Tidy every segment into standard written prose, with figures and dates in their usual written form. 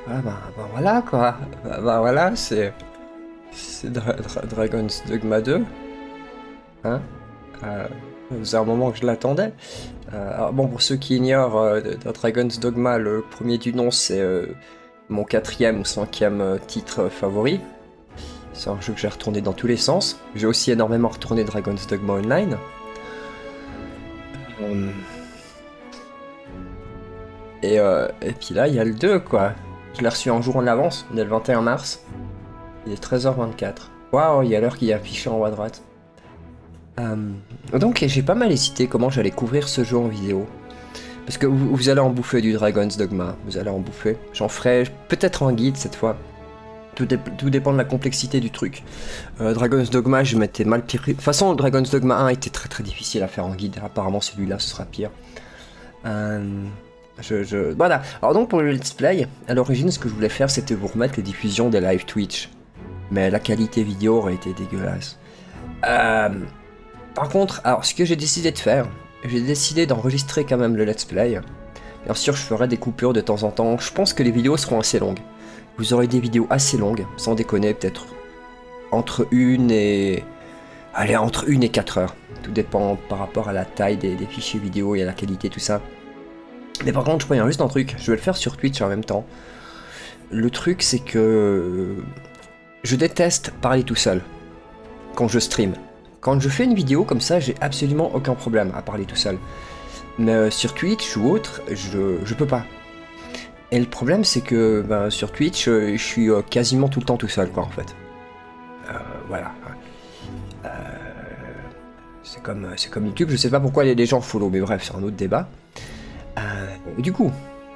Ah bah voilà quoi. Bah voilà, c'est Dragon's Dogma 2. Hein? Ça faisait un moment que je l'attendais. Alors bon, pour ceux qui ignorent, Dragon's Dogma, le premier du nom, c'est mon quatrième ou cinquième titre favori. C'est un jeu que j'ai retourné dans tous les sens. J'ai aussi énormément retourné Dragon's Dogma Online. Euh, et puis là, il y a le 2, quoi. Je l'ai reçu un jour en avance, on est le 21 mars. Il est 13h24. Waouh, il y a l'heure qui est affichée en haut à droite. Donc j'ai pas mal hésité comment j'allais couvrir ce jeu en vidéo. Parce que vous allez en bouffer du Dragon's Dogma, vous allez en bouffer. J'en ferai peut-être un guide cette fois. Tout dépend de la complexité du truc. Dragon's Dogma, je m'étais mal pris. De toute façon, Dragon's Dogma 1 était très difficile à faire en guide. Apparemment, celui-là, ce sera pire. Voilà. Alors donc, pour le let's play, à l'origine, ce que je voulais faire, c'était vous remettre les diffusions des live Twitch. Mais la qualité vidéo aurait été dégueulasse. Par contre, alors, ce que j'ai décidé de faire, j'ai décidé d'enregistrer quand même le let's play. Bien sûr, je ferai des coupures de temps en temps. Je pense que les vidéos seront assez longues. Vous aurez des vidéos assez longues, sans déconner, peut-être entre 1 et... Allez, entre 1 et 4 heures. Tout dépend par rapport à la taille des fichiers vidéo et à la qualité, tout ça. Mais par contre, je préviens juste un truc, je vais le faire sur Twitch en même temps. Le truc, c'est que... Je déteste parler tout seul, quand je stream. Quand je fais une vidéo comme ça, j'ai absolument aucun problème à parler tout seul. Mais sur Twitch ou autre, je peux pas. Et le problème, c'est que sur Twitch, je suis quasiment tout le temps tout seul, quoi, en fait. Voilà. C'est comme YouTube, je sais pas pourquoi les gens follow, mais bref, c'est un autre débat. Du coup.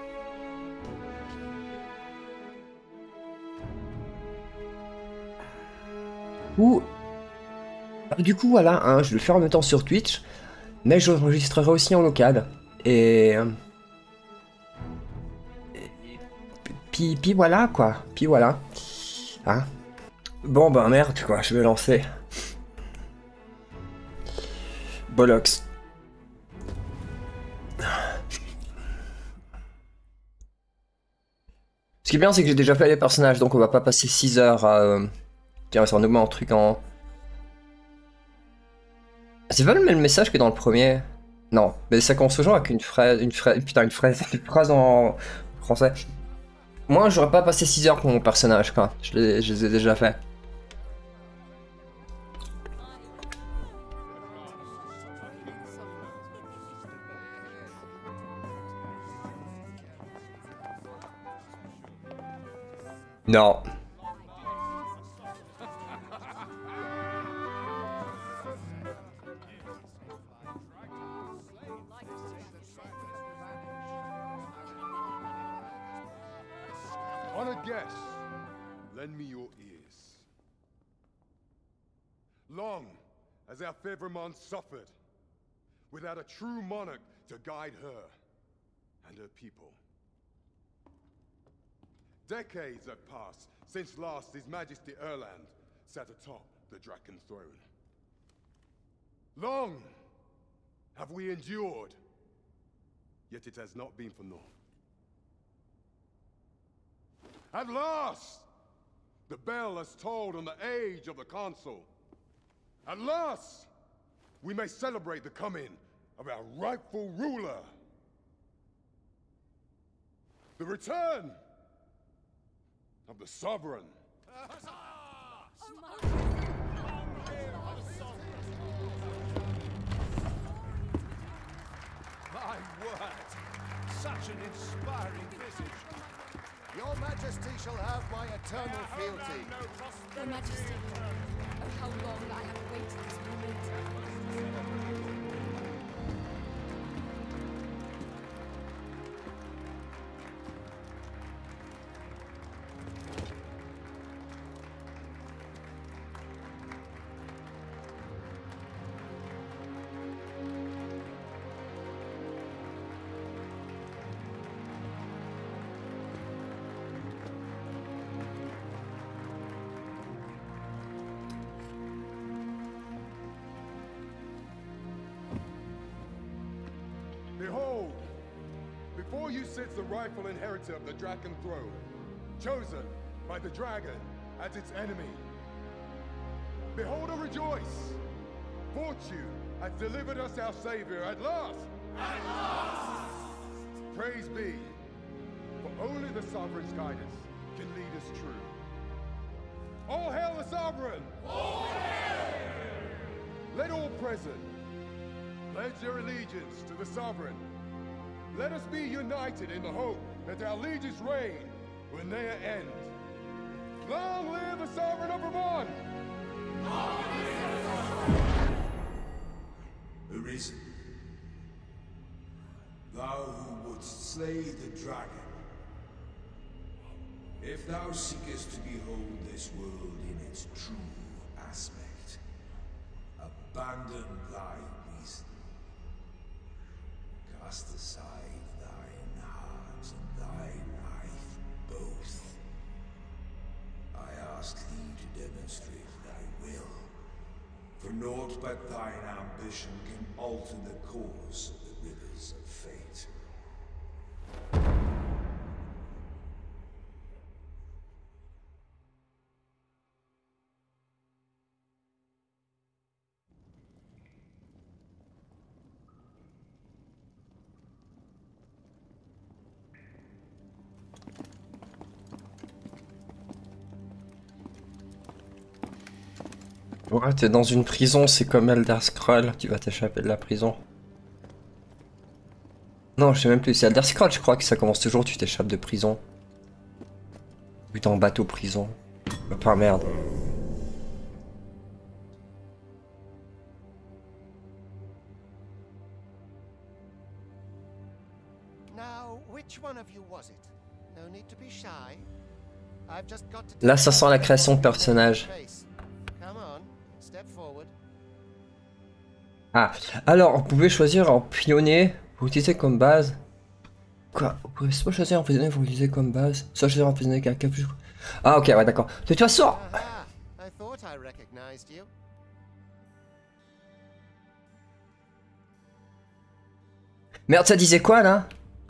Du coup, voilà, hein, je vais le faire en même temps sur Twitch, mais j'enregistrerai aussi en local. Et... Puis voilà, quoi. Puis voilà. Hein. Bon, ben merde, quoi, je vais lancer. Bollocks. Ce qui est bien, c'est que j'ai déjà fait les personnages, donc on va pas passer 6 heures à... Tiens, ça nous met un truc en... C'est pas le même message que dans le premier. Non, mais ça commence toujours avec une phrase... Putain, une phrase en français. Moi, j'aurais pas passé 6 heures pour mon personnage, quoi. Je les ai déjà fait. Non. On a guess, lend me your ears. Long has our Fevrimon suffered, without a true monarch to guide her and her people. Decades have passed since last His Majesty Erland sat atop the Draken throne. Long have we endured, yet it has not been for naught. At last, the bell has tolled on the age of the Council. At last, we may celebrate the coming of our rightful ruler. The return of the Sovereign. My word! Such an inspiring visage. Your Majesty shall have my eternal fealty. Your Majesty, oh how long I have awaited this moment. Behold, before you sits the rightful inheritor of the Draken throne, chosen by the dragon as its enemy. Behold and rejoice! Fortune has delivered us our savior at last! At last! Praise be, for only the sovereign's guidance can lead us true. All hail the sovereign! All hail! Let all present pledge their allegiance to the sovereign. Let us be united in the hope that our liege's reign will ne'er end. Long live the sovereign of Vermont! Arisen, thou who wouldst slay the dragon, if thou seekest to behold this world in its true aspect, abandon thy reason. Cast aside thine heart and thy life both. I ask thee to demonstrate thy will, for naught but thine ambition can alter the course of the rivers of fate. Ouais, t'es dans une prison, c'est comme Elder Scrolls, tu vas t'échapper de la prison. Non, je sais même plus, c'est Elder Scrolls, je crois que ça commence toujours, tu t'échappes de prison. Putain, en bateau prison. Enfin, merde. Now, which one of you was it? No need to be shy. I've just got to Là, ça sent la création de personnage. Come on, step forward. Ah, alors, vous pouvez choisir en pionnier, vous utilisez comme base. Quoi? Vous pouvez soit choisir en prisonnier, vous utilisez comme base, soit choisir en prisonnier quelqu'un plus. Ah, ok, ouais, d'accord. De toute façon. Aha, I thought I recognized you. Merde, ça disait quoi là?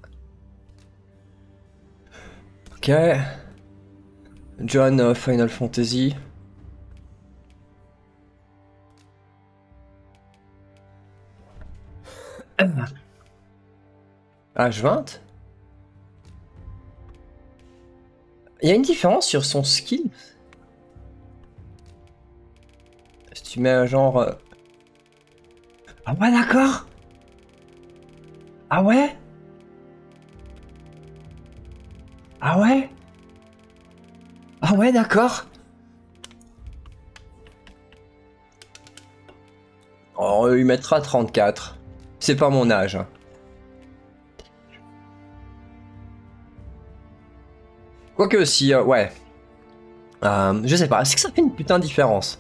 Ok. John Final Fantasy. H20. Il y a une différence sur son skill. Si tu mets un genre... Ah ouais, d'accord. Ah ouais. Ah ouais. Ah ouais, d'accord. On lui mettra 34. C'est pas mon âge. Quoique aussi, ouais. Je sais pas, est-ce que ça fait une putain de différence?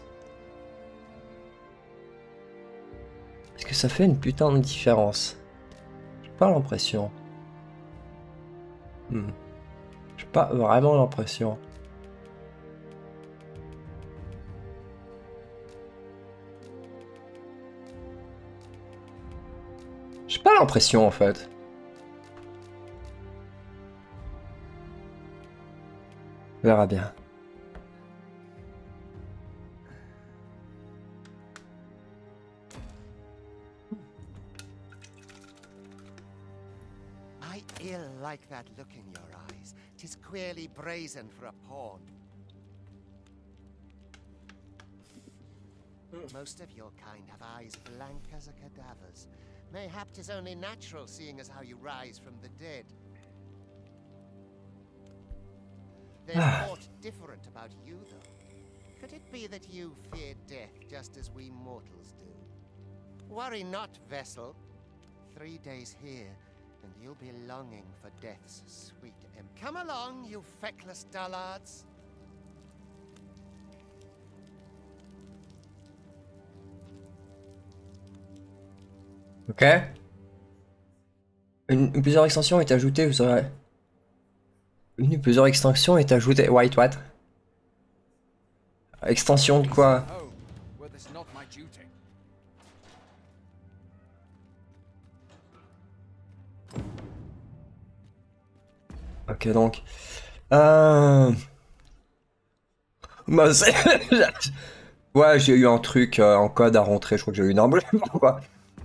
Est-ce que ça fait une putain de différence? J'ai pas l'impression. J'ai pas vraiment l'impression. J'ai pas l'impression en fait. On verra bien. I ill like that look in your eyes. 'Tis queerly brazen for a pawn. Most of your kind have eyes blank as a cadaver's. Mayhap 'tis only natural, seeing as how you rise from the dead. There's aught different about you, though. Could it be that you fear death just as we mortals do? Worry not, vessel. 3 days here, and you'll be longing for death's sweet Come along, you feckless dullards. Ok. Plusieurs extensions est ajoutée, vous aurez... plusieurs extensions est ajoutée. White what? Extension de quoi? Ok, donc Bah, ouais, j'ai eu un truc en code à rentrer, je crois que j'ai eu une embrouille, quoi.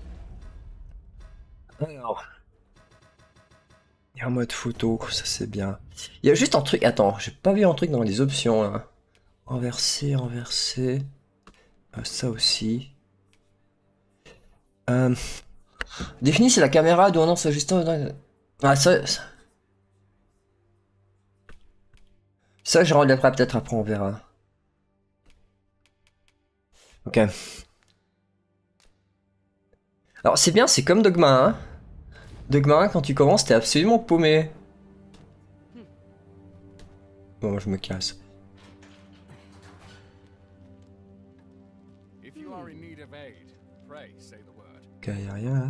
Alors, il y a un mode photo, ça c'est bien. Il y a juste un truc, attends, j'ai pas vu un truc dans les options là. Renverser, renverser. Ça aussi. Définis si la caméra doit non s'ajuster. Ah, ça, je relèverai peut-être après, on verra. Ok. Alors, c'est bien, c'est comme Dogma 1. Dogma 1, quand tu commences, t'es absolument paumé. Bon, moi, je me casse. If you are in need of aid, pray say the word. Ok, y'a rien là.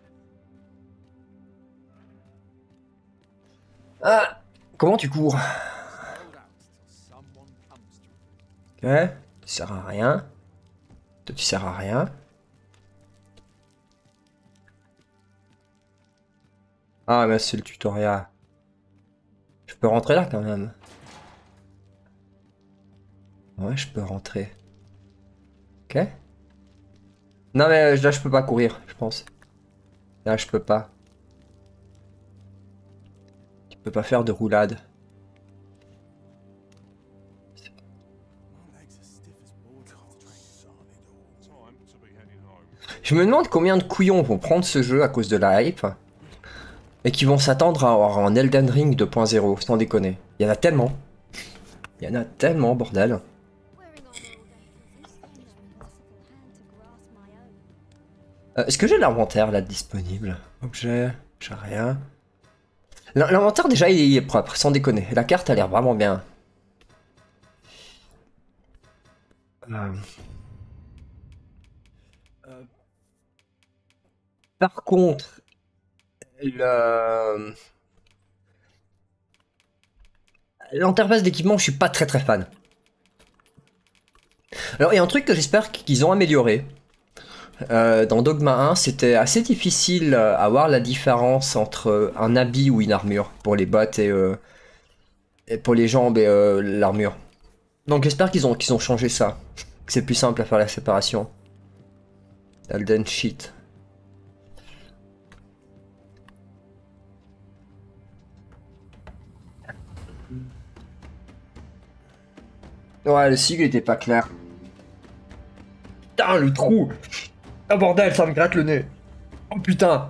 Ah! Comment tu cours? Hold out till someone comes to you. Ok, tu sers à rien. Toi, tu sers à rien. Ah, mais c'est le tutoriel. Je peux rentrer là quand même. Ouais, je peux rentrer. Ok. Non, mais là, je peux pas courir, je pense. Là, je peux pas. Tu peux pas faire de roulade. Je me demande combien de couillons vont prendre ce jeu à cause de la hype. Et qui vont s'attendre à avoir un Elden Ring 2.0, sans déconner. Il y en a tellement. Il y en a tellement, bordel. Est-ce que j'ai l'inventaire là disponible? Objet, j'ai rien. L'inventaire déjà il est propre, sans déconner. La carte a l'air vraiment bien. Par contre, l'interface d'équipement, je suis pas très fan. Alors, il y a un truc que j'espère qu'ils ont amélioré. Dans Dogma 1, c'était assez difficile à voir la différence entre un habit ou une armure pour les bottes et pour les jambes et l'armure. Donc j'espère qu'ils ont changé ça. Que c'est plus simple à faire la séparation. Elden Sheet. Ouais, le sigle était pas clair. Putain, le trou! Oh bordel, ça me gratte le nez! Oh putain!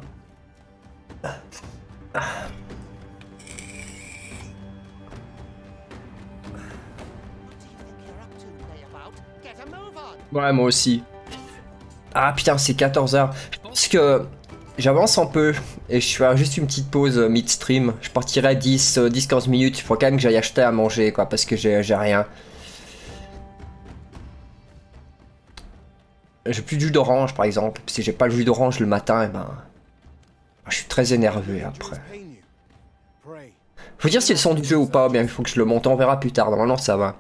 Ouais, moi aussi. Ah putain, c'est 14h. Je pense que j'avance un peu et je ferai juste une petite pause mid-stream. Je partirai 10-15 minutes. Il faut quand même que j'aille acheter à manger, quoi, parce que j'ai rien. J'ai plus de jus d'orange par exemple. Si j'ai pas le jus d'orange le matin, et ben. Je suis très énervé après. Faut dire si le son du jeu ou pas, bien il faut que je le monte, on verra plus tard. Normalement ça va.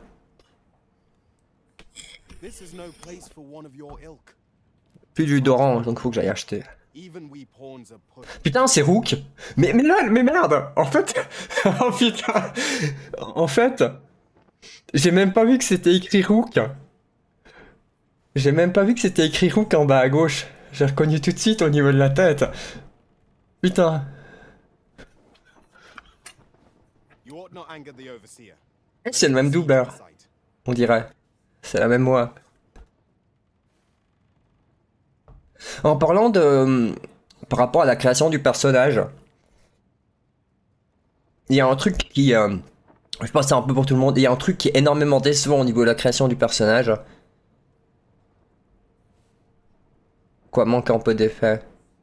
Plus de jus d'orange, donc faut que j'aille acheter. Putain, c'est Rook. Mais là, mais merde. En fait, oh putain. En fait, j'ai même pas vu que c'était écrit Rook. J'ai même pas vu que c'était écrit Rook en bas à gauche. J'ai reconnu tout de suite au niveau de la tête. Putain. C'est le même doubleur. On dirait. C'est la même voix. En parlant de... Par rapport à la création du personnage, il y a un truc qui... je pense que c'est un peu pour tout le monde. Il y a un truc qui est énormément décevant au niveau de la création du personnage. Quoi, manque un peu d'effet.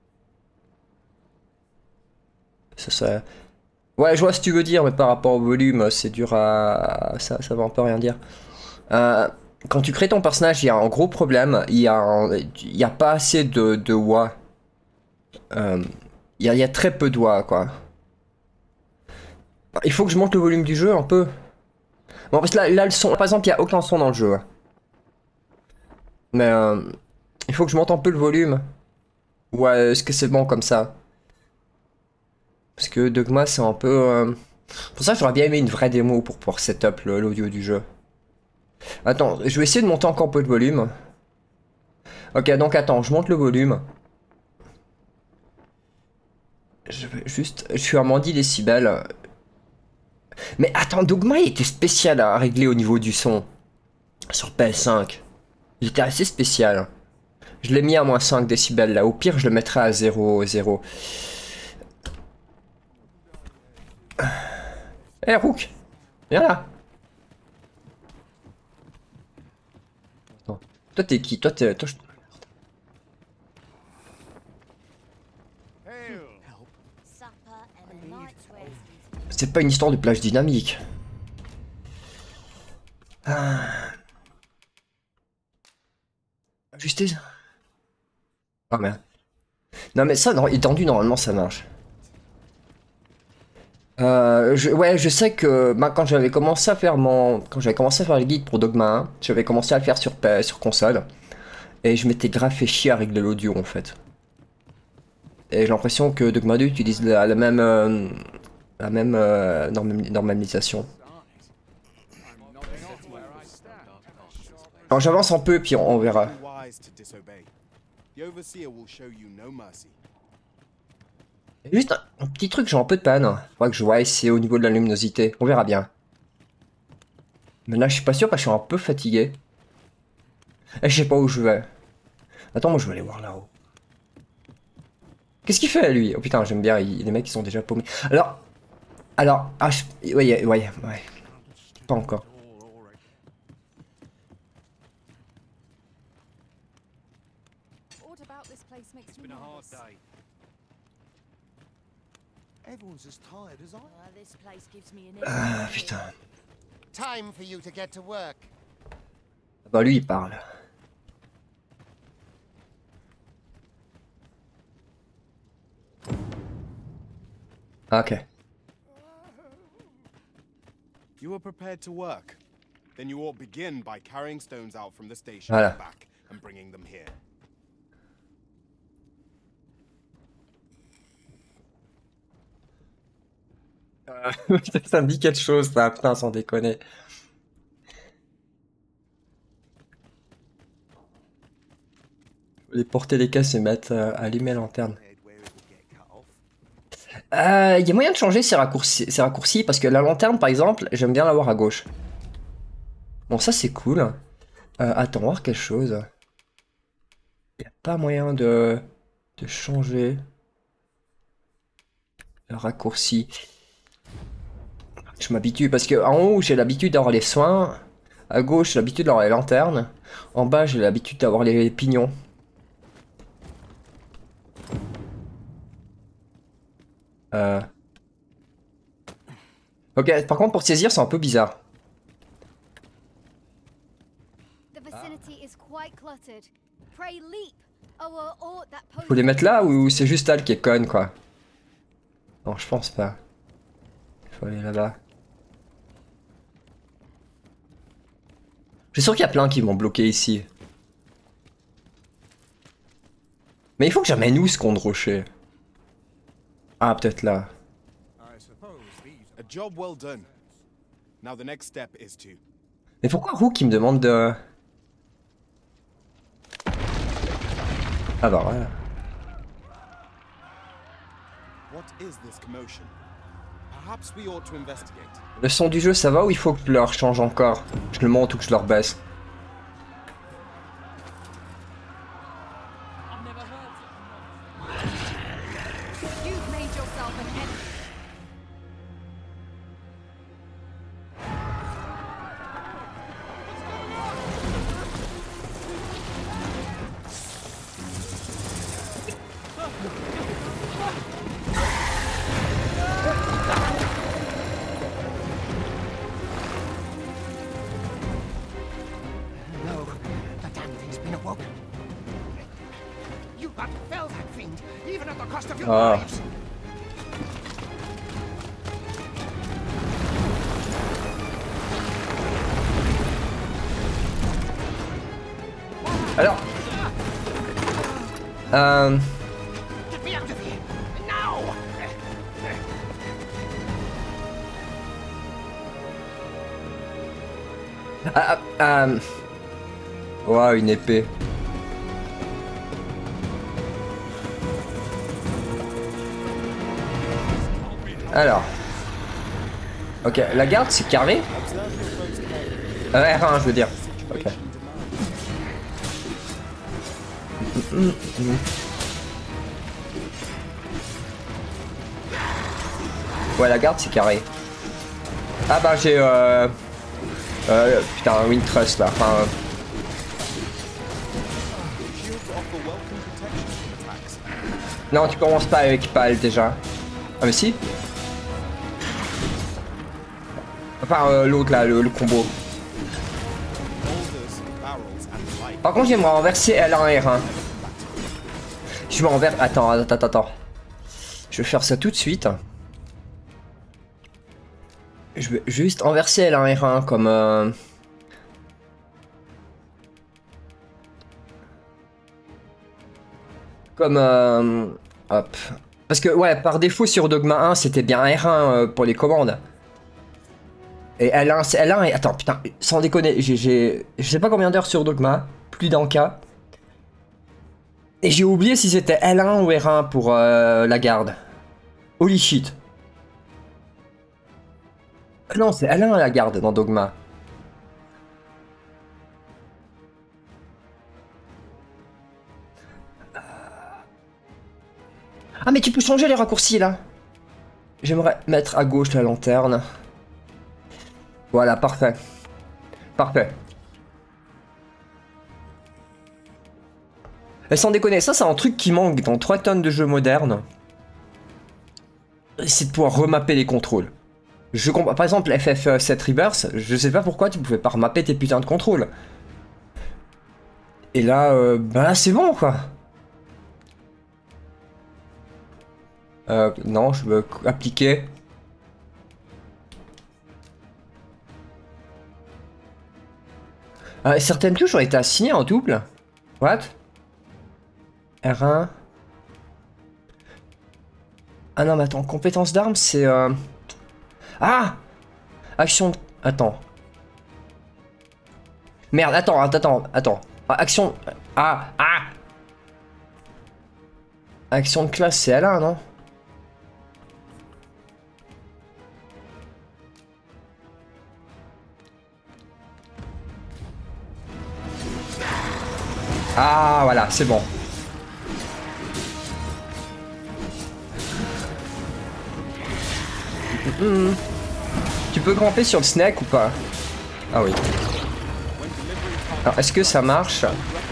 Ça... Ouais, je vois ce que tu veux dire, mais par rapport au volume, c'est dur à... Ça va un peu rien dire. Quand tu crées ton personnage, il y a un gros problème. Il y a pas assez de voix. Il y a très peu de voix, quoi. Il faut que je monte le volume du jeu un peu. Bon, parce que là le son... Par exemple, il n'y a aucun son dans le jeu. Mais il faut que je monte un peu le volume. Ouais, est-ce que c'est bon comme ça? Parce que Dogma, c'est un peu... Pour ça, j'aurais bien aimé une vraie démo pour pouvoir setup l'audio du jeu. Attends, je vais essayer de monter encore un peu de volume. Ok, donc attends, je monte le volume. Je vais juste... Je suis à moins 10 décibels. Mais attends, Dogma il était spécial à régler au niveau du son. Sur PS5. Il était assez spécial. Je l'ai mis à moins 5 décibels là. Au pire, je le mettrai à 0. Eh, Rook, viens là. Attends. Toi, t'es qui? Toi, c'est pas une histoire de plage dynamique. Ah. Juste. Oh merde. Non mais ça, non, étendu, normalement ça marche. Ouais, je sais que bah, quand j'avais commencé à faire les guides pour Dogma 1, j'avais commencé à le faire sur console. Et je m'étais grave fait chier à régler l'audio en fait. Et j'ai l'impression que Dogma 2 utilise la même normalisation. Alors j'avance un peu puis on verra. Juste un petit truc, j'ai un peu de panne. Faudra que je vois, c'est au niveau de la luminosité. On verra bien. Mais là, je suis pas sûr parce que je suis un peu fatigué. Et je sais pas où je vais. Attends, moi je vais aller voir là-haut. Qu'est-ce qu'il fait lui? Oh putain, j'aime bien, les mecs ils sont déjà paumés. Alors, ah, ouais. Pas encore. Ah putain. Time for you to get to work. Bah lui il parle. Ok. You were prepared to work. Then you ought begin by carrying stones out from the station and back and bringing them here. Ça me dit quelque chose, ça, putain, sans déconner. Les porter les caisses et mettre à allumer la lanterne. Il y a moyen de changer ces raccourcis parce que la lanterne, par exemple, j'aime bien l'avoir à gauche. Bon, ça c'est cool. Attends, on va voir quelque chose. Il n'y a pas moyen de changer le raccourci. Je m'habitue parce que en haut j'ai l'habitude d'avoir les soins, à gauche j'ai l'habitude d'avoir les lanternes, en bas j'ai l'habitude d'avoir les pignons. Ok, par contre pour saisir c'est un peu bizarre. Faut les mettre là ou c'est juste elle qui est conne quoi? Non, je pense pas. Il faut aller là-bas. Je suis sûr qu'il y a plein qui vont bloquer ici. Mais il faut que j'amène où ce con de rocher? Ah, peut-être là. Mais pourquoi Rook qui me demande de... Ah bah voilà. Le son du jeu ça va ou il faut que je leur change encore? Je le monte ou que je leur baisse? Ah. Alors, Ouah, une épée. Alors. Ok, la garde c'est carré. R1 je veux dire. Ok. Ouais, la garde c'est carré. Ah bah j'ai putain, un Wind Trust là. Enfin, non, tu commences pas avec Pal déjà. Ah mais si. Enfin l'autre là, le combo. Par contre j'aimerais renverser L1 R1. Je me renverse. Attends. Je vais faire ça tout de suite. Je vais juste renverser L1 R1 comme hop. Parce que ouais, par défaut sur Dogma 1 c'était bien R1 pour les commandes. Et L1 c'est L1 et attends putain, sans déconner, j'ai je sais pas combien d'heures sur Dogma, plus d'un cas. Et j'ai oublié si c'était L1 ou R1 pour la garde. Holy shit. Non, c'est L1 la garde dans Dogma. Ah mais tu peux changer les raccourcis là. J'aimerais mettre à gauche la lanterne. Voilà, parfait. Parfait. Et sans déconner, ça c'est un truc qui manque dans 3 tonnes de jeux modernes. C'est de pouvoir remapper les contrôles. Je comprends, par exemple FF7 Rebirth, je sais pas pourquoi tu pouvais pas remapper tes putains de contrôles. Et là, bah là c'est bon quoi. Non, je veux appliquer. Certaines touches ont été assignées en double. What? R1. Ah non mais attends, compétence d'armes c'est... Ah! Action... Attends. Merde, attends. Action... Ah! Action de classe c'est L1 non? Ah voilà, c'est bon. Tu peux grimper sur le snake ou pas? Ah oui. Alors est-ce que ça marche?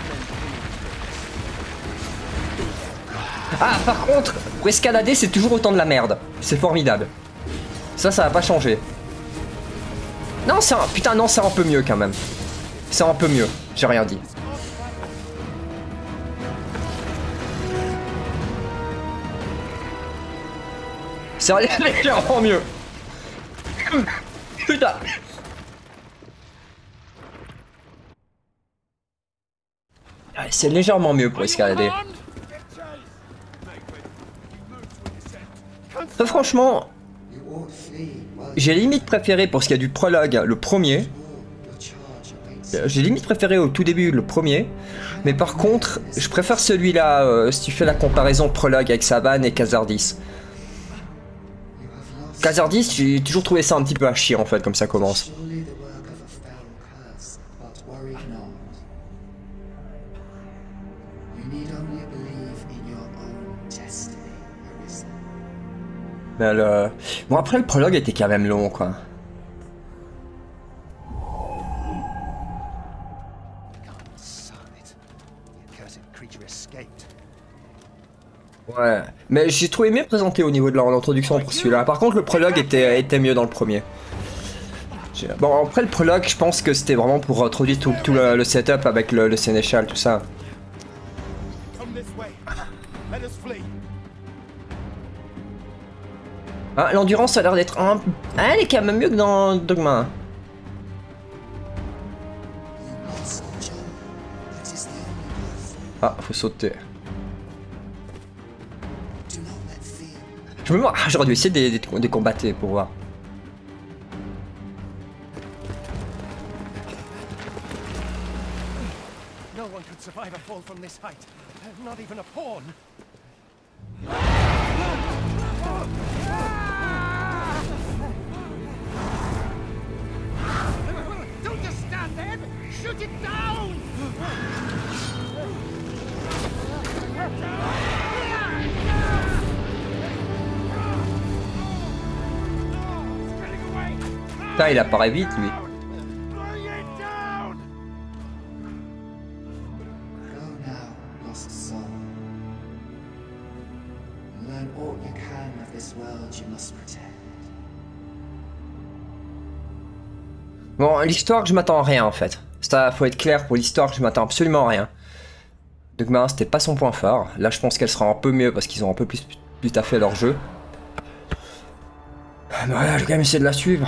Ah par contre, pour escalader c'est toujours autant de la merde. C'est formidable. Ça va pas changer. Non c'est un... Putain non c'est un peu mieux quand même. C'est un peu mieux, j'ai rien dit. C'est légèrement mieux. Putain. C'est légèrement mieux pour escalader. Franchement, j'ai limite préféré pour ce qui a du prologue le premier. J'ai limite préféré au tout début le premier. Mais par contre, je préfère celui-là si tu fais la comparaison prologue avec Saban et Khazardis. Khazardis, j'ai toujours trouvé ça un petit peu à chier en fait, comme ça commence. Mais bon après le prologue était quand même long quoi. Ouais, mais j'ai trouvé mieux présenté au niveau de l'introduction pour celui-là. Par contre, le prologue était mieux dans le premier. Bon, après le prologue, je pense que c'était vraiment pour introduire tout le setup avec le sénéchal, tout ça. Ah, l'endurance a l'air d'être un... Ah, elle est quand même mieux que dans Dogma. Ah, faut sauter. Je me demande... Ah, j'aurais dû essayer des combattre pour voir. No one could survive a fall from this height. Not even a pawn. Don't just stand there! Shoot it down! Putain, il apparaît vite lui. Bon, l'histoire, je m'attends à rien en fait. Ça, faut être clair, pour l'histoire, je m'attends absolument à rien. Dogma 1, c'était pas son point fort. Là, je pense qu'elle sera un peu mieux parce qu'ils ont un peu plus taffé leur jeu. Mais voilà, j'ai quand même essayé de la suivre.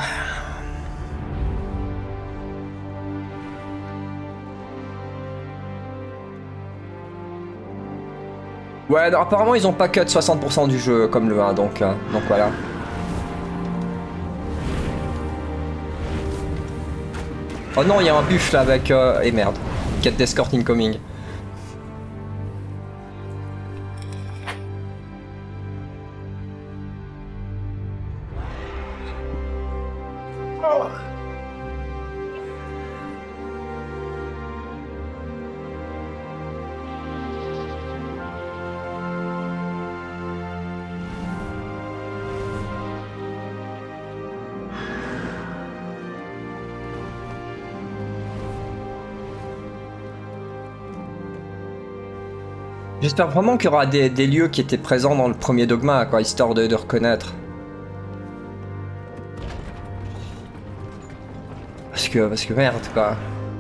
Ouais, non, apparemment, ils ont pas cut 60% du jeu comme le 1, donc voilà. Oh non, il y a un buff là avec... Et merde. Quête d'escort incoming. Oh. J'espère vraiment qu'il y aura des lieux qui étaient présents dans le premier Dogma, quoi, histoire de reconnaître. Parce que merde, quoi.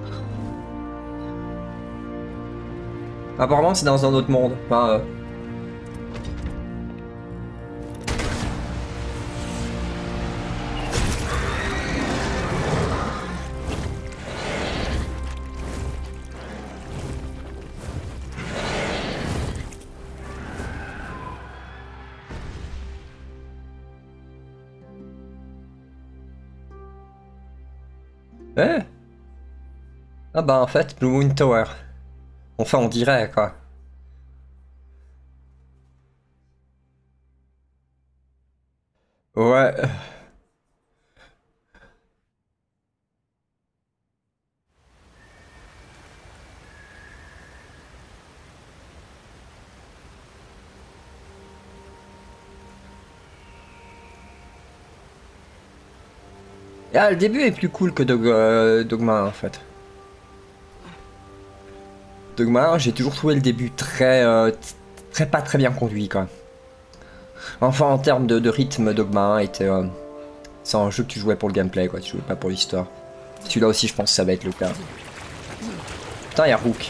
Apparemment, c'est dans un autre monde. Enfin, Eh? Ah bah en fait, Blue Moon Tower. Enfin, on dirait, quoi. Ouais. Ah, le début est plus cool que Dogma 1, en fait. Dogma 1, j'ai toujours trouvé le début pas très bien conduit, quoi. Enfin, en termes de rythme, Dogma 1 était... c'est un jeu que tu jouais pour le gameplay, quoi. Tu jouais pas pour l'histoire. Celui-là aussi, je pense que ça va être le cas. Putain, il y a Rook.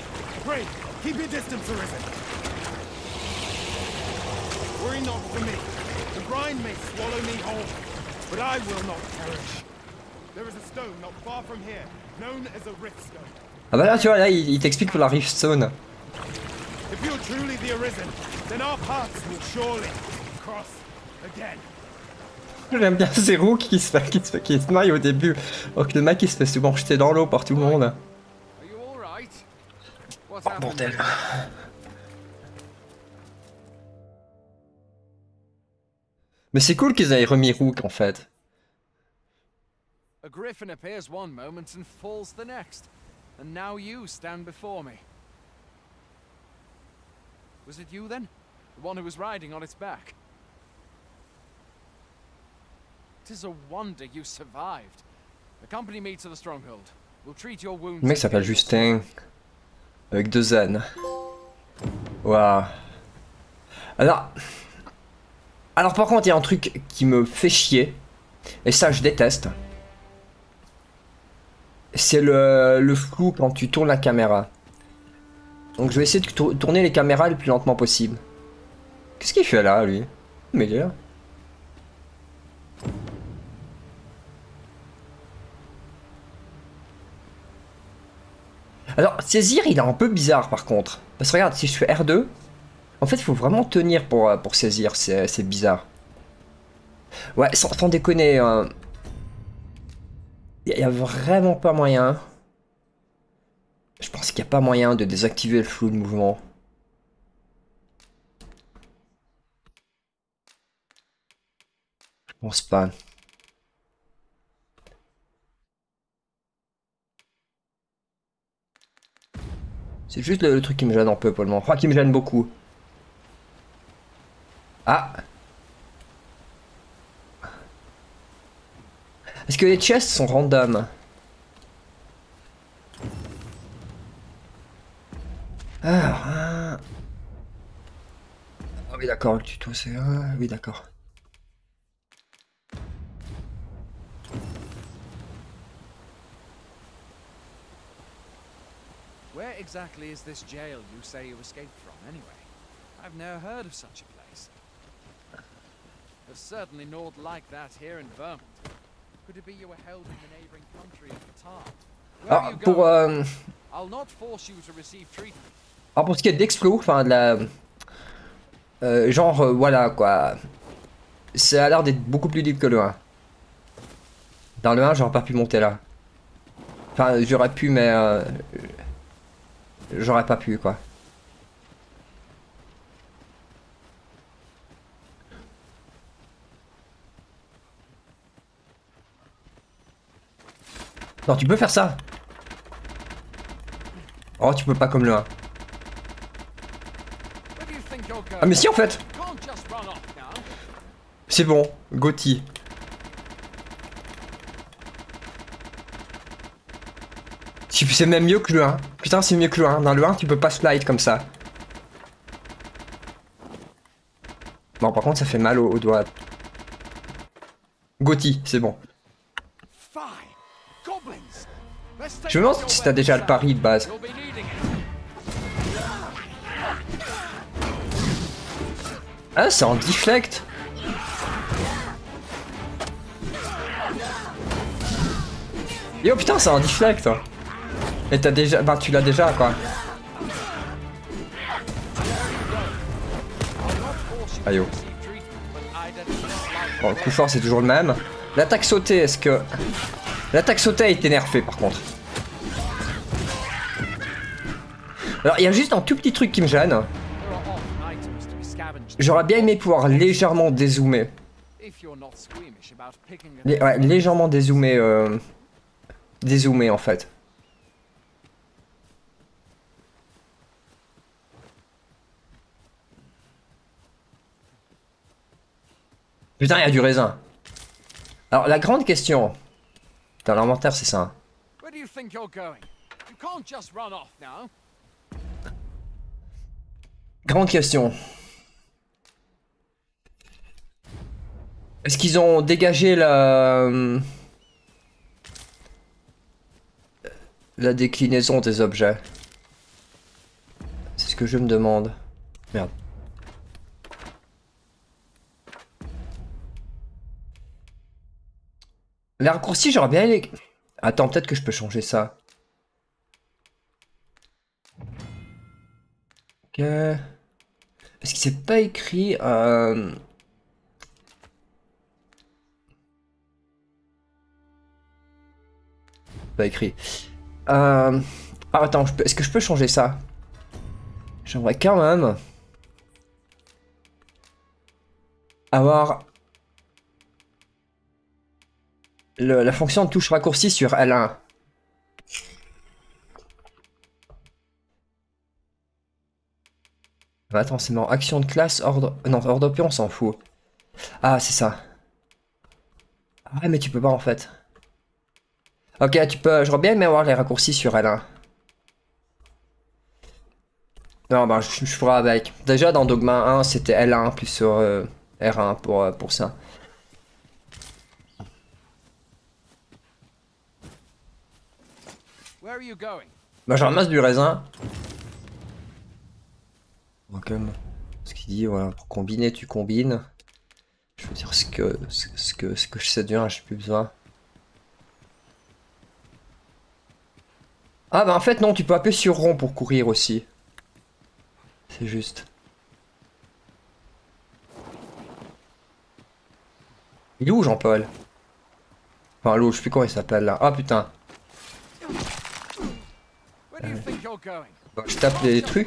Ah bah là, tu vois, là, il t'explique pour la Riftstone. J'aime bien ces roues qui se maillent au début. Oh, que le mec il se fait souvent jeter dans l'eau par tout le monde. Oh bordel. Mais c'est cool qu'ils aient remis Rook en fait. A griffin appears one moment and falls the next. And now you stand before me. Was it you then? The one who was riding on its back? It is a wonder you survived. Accompany me to the stronghold. We'll treat your wounds. Le mec s'appelle Justin. Avec 2 N. Waouh. Alors par contre, il y a un truc qui me fait chier. Et ça, je déteste. C'est le flou quand tu tournes la caméra. Donc je vais essayer de tourner les caméras le plus lentement possible. Qu'est-ce qu'il fait là, lui? Mais il est là. Alors, saisir, il est un peu bizarre par contre. Parce que regarde, si je fais R2, en fait, il faut vraiment tenir pour saisir, c'est bizarre. Ouais, sans déconner, il y a vraiment pas moyen. Je pense qu'il qu'il n'y a pas moyen de désactiver le flou de mouvement. Je pense pas. C'est juste le truc qui me gêne un peu pour le moment. Enfin, qui me gêne beaucoup. Ah! Est-ce que les chests sont random? Ah oui d'accord, le tuto c'est... oui d'accord. Where exactly is this jail you say you escaped from, anyway? I've never heard of such a place. There's certainly naught like that here in Vermont. Could it be you were held in the neighboring country of Qatar? Where are you going? I'll not force you to receive treatment. Alors pour ce qui est d'Explo, enfin de la... genre, voilà quoi. Ça a l'air d'être beaucoup plus deep que le 1. Dans le 1, j'aurais pas pu monter là. Enfin, j'aurais pu, mais... j'aurais pas pu, quoi. Non, tu peux faire ça. Oh, tu peux pas comme le 1. Ah mais si en fait. C'est bon, Gotti. C'est même mieux que le 1. Putain, c'est mieux que le 1. Dans le 1, tu peux pas slide comme ça. Bon, par contre, ça fait mal au doigt. Gotti, c'est bon. Je me demande si t'as déjà le pari de base. Ah, c'est en deflect. Yo putain, c'est en deflect. Et t'as déjà... Bah tu l'as déjà quoi. Aïe oh. Bon, le coup fort c'est toujours le même. L'attaque sautée, est-ce que... L'attaque sautée a été nerfée par contre. Alors il y a juste un tout petit truc qui me gêne. J'aurais bien aimé pouvoir légèrement dézoomer. Ouais, légèrement dézoomer. Dézoomer en fait. Putain, il y a du raisin. Alors la grande question. Dans l'inventaire, c'est ça. Grande question. Est-ce qu'ils ont dégagé la déclinaison des objets? C'est ce que je me demande. Merde. Les raccourcis, j'aurais bien aimé... Attends, peut-être que je peux changer ça. Ok. Est-ce qu'il s'est pas écrit... Pas écrit. Ah, attends, est-ce que je peux changer ça? J'aimerais quand même... avoir... la fonction de touche raccourci sur L1. Attends, c'est marrant. Action de classe, ordre... Non, ordre pion, on s'en fout. Ah, c'est ça. Ah, mais tu peux pas en fait. Ok, tu peux... J'aurais bien aimé avoir les raccourcis sur L1. Non, bah, je ferai avec. Déjà, dans Dogma 1, c'était L1 plus sur R1 pour ça. Bah, je ramasse du raisin. Comme ce qu'il dit, voilà, pour combiner, tu combines. Je veux dire ce que je sais de 1, j'ai plus besoin. Ah bah en fait non, tu peux appuyer sur rond pour courir aussi. C'est juste. Il est où Jean-Paul? Enfin l'eau, je sais plus comment il s'appelle là. Ah putain. Bon, je tape les trucs.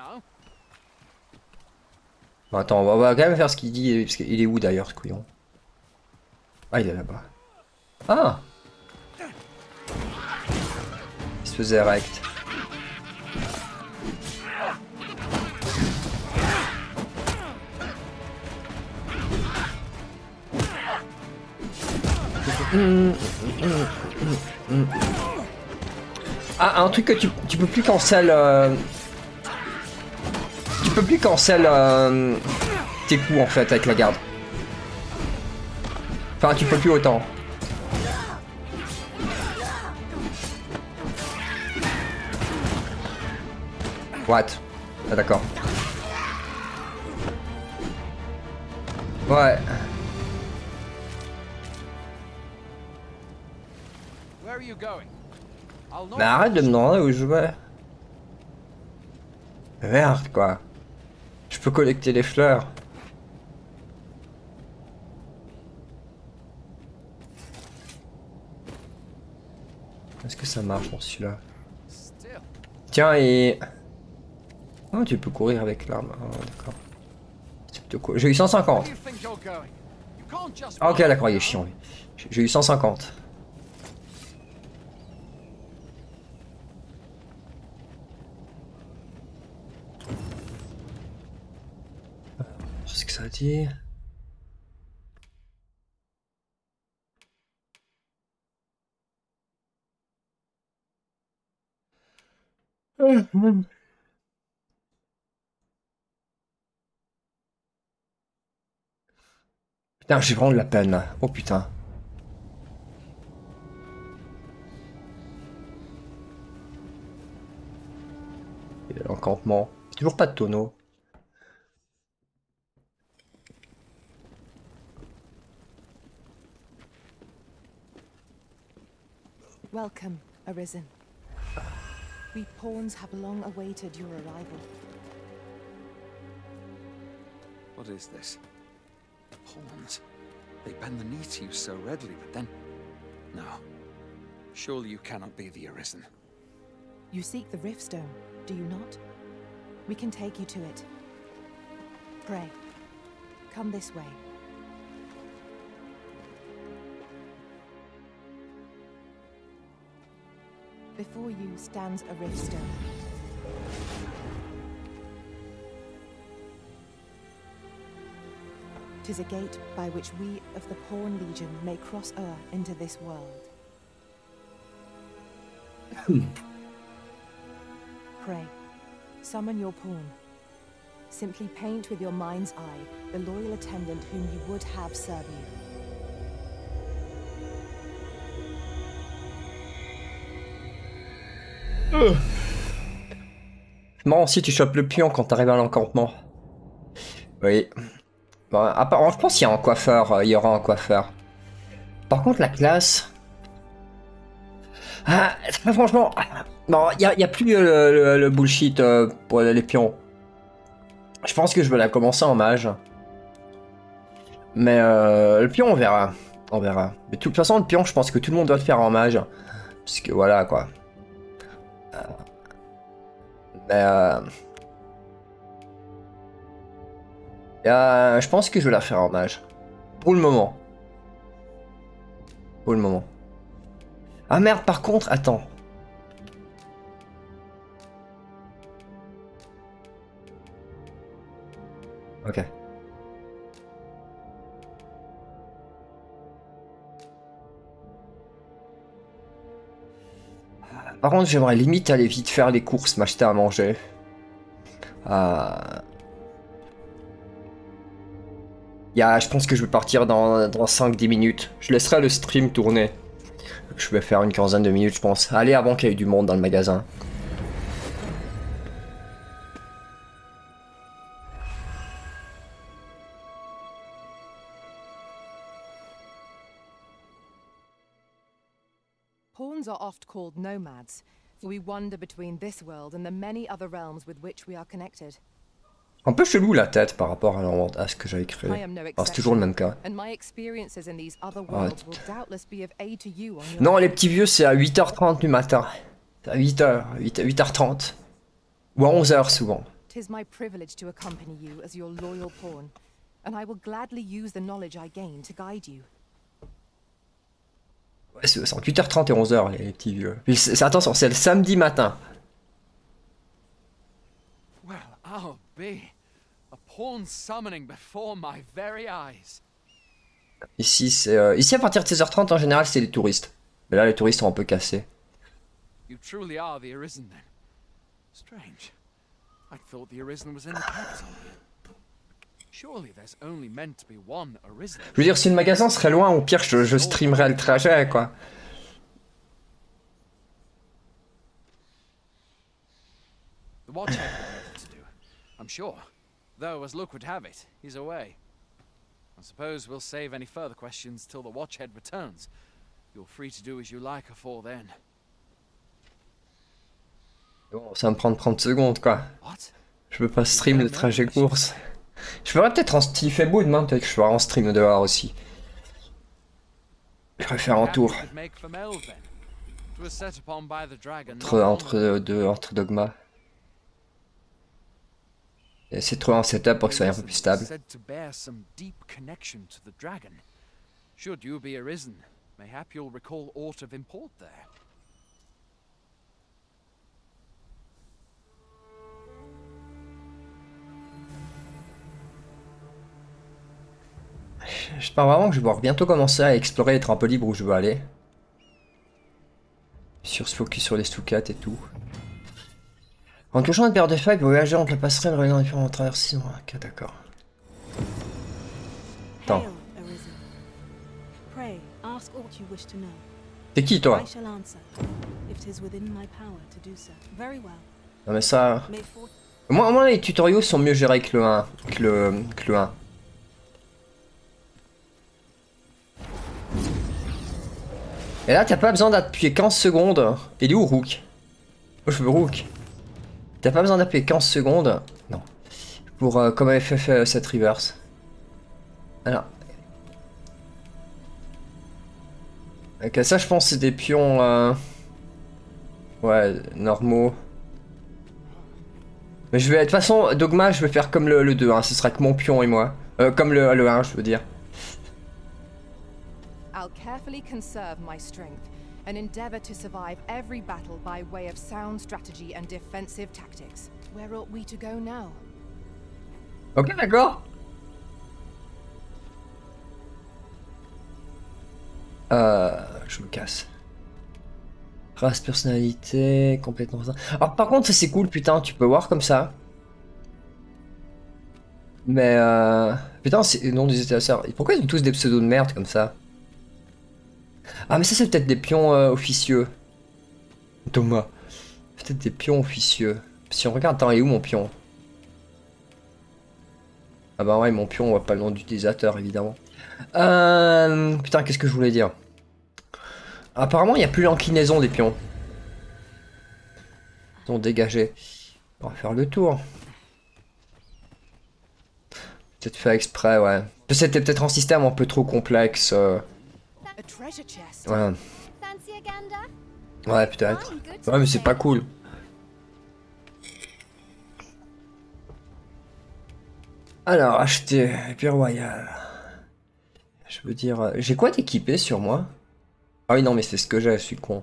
Bon, attends, on va quand même faire ce qu'il dit. Parce qu'il est où d'ailleurs, ce couillon? Ah, il est là-bas. Ah! Il se faisait rect. Ah, un truc que tu peux plus cancel. Tu peux plus cancel tes coups en fait avec la garde. Enfin, tu peux plus autant. What? Ah, d'accord. Ouais. Mais arrête de me demander où je vais. Merde quoi. Je peux collecter les fleurs. Est-ce que ça marche dans celui-là? Tiens et... Oh, tu peux courir avec l'arme. Oh, d'accord. C'est plutôt cool. J'ai eu 150. Ah, ok, d'accord, il est chiant lui. J'ai eu 150. Qu'est-ce que ça dit? Putain, j'ai vraiment de la peine là. Oh putain. Et l'encampement. Toujours pas de tonneau. Welcome, Arisen. We pawns have long awaited your arrival. What is this? Pawns? They bend the knee to you so readily, but then... No. Surely you cannot be the Arisen. You seek the Riftstone, do you not? We can take you to it. Pray. Come this way. Before you stands a Riftstone. Tis a gate by which we of the Pawn Legion may cross into this world. Pray, summon your pawn. Simply paint with your mind's eye the loyal attendant whom you would have serve you. Marrant si tu chopes le pion quand t'arrives à l'encampement. Oui. Bon, apparemment, je pense qu'il y a un coiffeur. Il y aura un coiffeur. Par contre, la classe... Ah, franchement... Bon, il n'y a plus le bullshit pour les pions. Je pense que je vais la commencer en mage. Mais le pion, on verra. On verra. Mais de toute façon, le pion, je pense que tout le monde doit le faire en mage. Parce que voilà, quoi. Je pense que je vais la faire en mage. Pour le moment. Pour le moment. Ah merde, par contre, attends. Ok. Par contre, j'aimerais limite aller vite faire les courses, m'acheter à manger. Je pense que je vais partir dans 5-10 minutes. Je laisserai le stream tourner. Je vais faire une quinzaine de minutes, je pense. Allez, avant qu'il y ait du monde dans le magasin. Pawns are oft called nomads, for we wander between this world and the many other realms with which we are connected. Un peu chelou la tête par rapport à ce que j'avais créé. C'est toujours le même cas. Oh, non, les petits vieux, c'est à 8h30 du matin. À 8h, 8h30. Ou à 11h souvent. 'Tis my privilege to accompany you as your loyal pawn, and I will gladly use the knowledge I gain to guide you. Ouais, c'est entre 8h30 et 11h, les petits vieux. Attention, c'est le samedi matin. Well, I'll be a pawn summoning before my very eyes. Ici, c'est ici à partir de 16h30 en général, c'est les touristes. Mais là, les touristes sont un peu cassés. You truly are the Arisen then. Strange. I thought the Arisen was in the capital. Surely there's only meant to be one Arisen. Je veux dire, si le magasin serait loin, au pire, je streamerais le trajet, quoi. The Watchhead will know what to do, I'm sure. Though, as luck would have it, he's away. I suppose we'll save any further questions till the Watchhead returns. You're free to do as you like afore then. Bon, ça va me prendre 30 secondes, quoi. What? Je peux pas stream le trajet course. Je ferai peut-être en s'il fait beau demain, peut-être que je ferai en stream dehors aussi. Je vais faire un tour. Entre Dogma. Et essayer de trouver un setup pour que ce soit un peu plus stable. Should you be arisen, mayhap you'll recall aught of import there. J'espère vraiment que je vais pouvoir bientôt commencer à explorer, être un peu libre où je veux aller. Sur se focus sur les Stukat et tout. En touchant une paire de feuilles pour voyager entre la passerelle, revenant différentes traversées. Ok, d'accord. Attends. T'es qui toi? Non mais ça... Moi les tutoriaux sont mieux gérés que le 1. Que le 1. Et là, t'as pas besoin d'appuyer 15 secondes. Il est où Rook? Moi, je veux Rook. T'as pas besoin d'appuyer 15 secondes. Non. Pour comme avait fait cette reverse. Alors. Ok, ça, je pense c'est des pions. Ouais, normaux. Mais je vais. De toute façon, Dogma, je vais faire comme le 2. Hein. Ce sera que mon pion et moi. Comme le 1, je veux dire. I'll carefully conserve my strength and endeavor to survive every battle by way of sound strategy and defensive tactics. Where ought we to go now? Ok, d'accord. Je me casse. Race, personnalité, complètement. Alors par contre, ça c'est cool, putain, tu peux voir comme ça. Mais putain, c'est le nom des états. Pourquoi ils ont tous des pseudos de merde comme ça? Ah mais ça c'est peut-être des pions officieux. Thomas. Peut-être des pions officieux. Si on regarde, attends, il est où mon pion? Ah bah ouais, mon pion, on voit pas le nom d'utilisateur évidemment. Putain, qu'est-ce que je voulais dire? Apparemment, il n'y a plus l'inclinaison des pions. Ils ont dégagé. On va faire le tour. Peut-être fait exprès, ouais. C'était peut-être un système un peu trop complexe. Ouais. Ouais, peut-être. Ouais, mais c'est pas cool. Alors, acheter épée royale. Je veux dire, j'ai quoi d'équipé sur moi? Ah oui, non, mais c'est ce que j'ai, je suis con.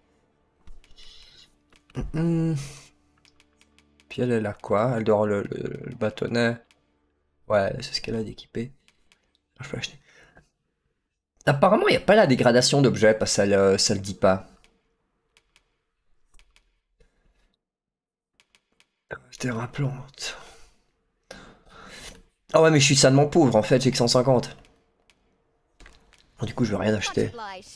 Puis elle a quoi? Elle dort le bâtonnet. Ouais, c'est ce qu'elle a d'équipé. Je peux acheter. Apparemment, il n'y a pas la dégradation d'objets parce que ça le dit pas. Terre à plante. Ah ouais, mais je suis salement pauvre en fait, j'ai que 150. Du coup, je vais rien acheter.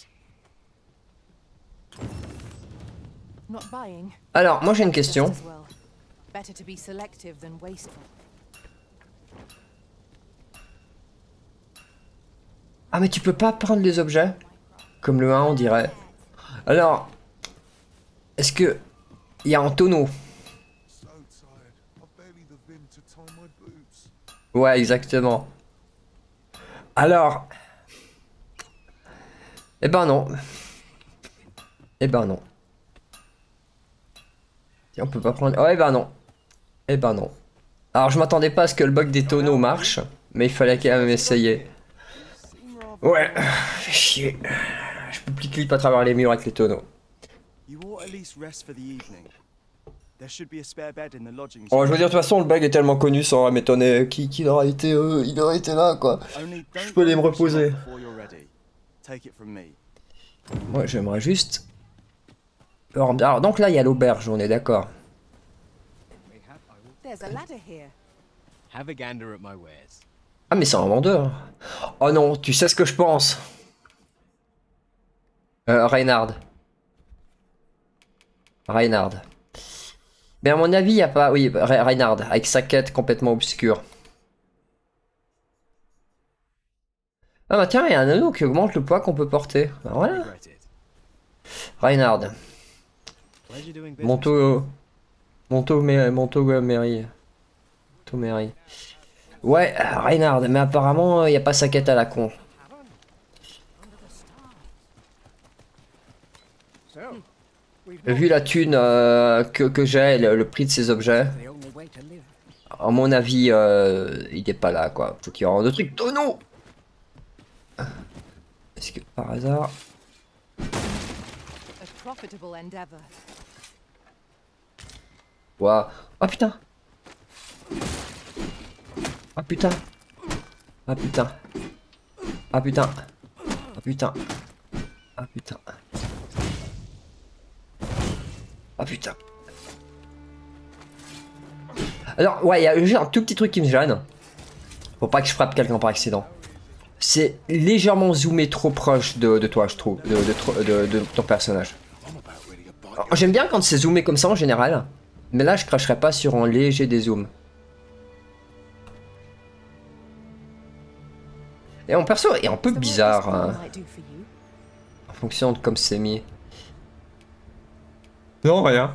Alors, moi j'ai une question. Ah mais tu peux pas prendre les objets? Comme le 1 on dirait. Alors, est-ce que il y a un tonneau? Ouais, exactement. Alors... Eh ben non. Eh ben non. Et on peut pas prendre... Oh, eh ben non. Eh ben non. Alors je m'attendais pas à ce que le bug des tonneaux marche, mais il fallait quand même essayer. Ouais, fais chier. Je peux plus clip à travers les murs avec les tonneaux. Oh, je veux dire, de toute façon, le bug est tellement connu, ça aurait m'étonné. Qu'il aurait été, il aurait été là, quoi. Je peux aller me reposer. Moi, j'aimerais juste... Alors, donc là, il y a l'auberge, on est d'accord. Ah, mais c'est un vendeur. Oh non, tu sais ce que je pense. Reinhard. Reinhard. Mais à mon avis, il n'y a pas... Oui, Reinhard, avec sa quête complètement obscure. Ah bah tiens, il y a un anneau qui augmente le poids qu'on peut porter. Bah voilà. Reinhard. Montgomery. Ouais, Reinhard, mais apparemment, il n'y a pas sa quête à la con. Vu la thune que j'ai, le prix de ces objets, à mon avis, il n'est pas là, quoi. Faut qu'il y ait un truc tonneau. Est-ce que par hasard... Waouh. Oh putain. Ah putain. Ah putain. Ah putain. Ah putain. Ah putain. Ah putain. Alors ouais, il y a juste un tout petit truc qui me gêne. Faut pas que je frappe quelqu'un par accident. C'est légèrement zoomé trop proche de toi, je trouve, de ton personnage. J'aime bien quand c'est zoomé comme ça en général, mais là je cracherai pas sur un léger dézoom. Et mon perso est un peu bizarre, hein, en fonction de comme c'est mis. Non, rien.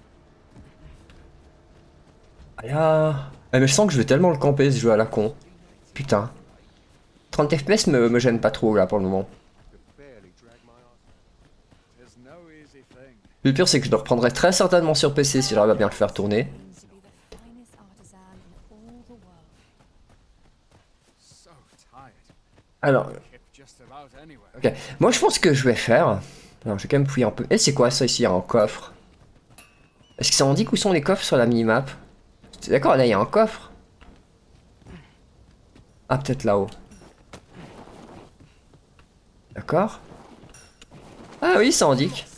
Ah là... mais je sens que je vais tellement le camper ce jeu à la con. Putain. 30 FPS me gêne pas trop là pour le moment. Le pire c'est que je le reprendrai très certainement sur PC si j'arrive à bien le faire tourner. Alors... Ok, moi je pense que je vais faire... Alors, je vais quand même fouiller un peu... Et c'est quoi ça ici? Il y a un coffre. Est-ce que ça indique où sont les coffres sur la minimap? D'accord, là il y a un coffre. Ah, peut-être là-haut. D'accord. Ah oui, ça indique.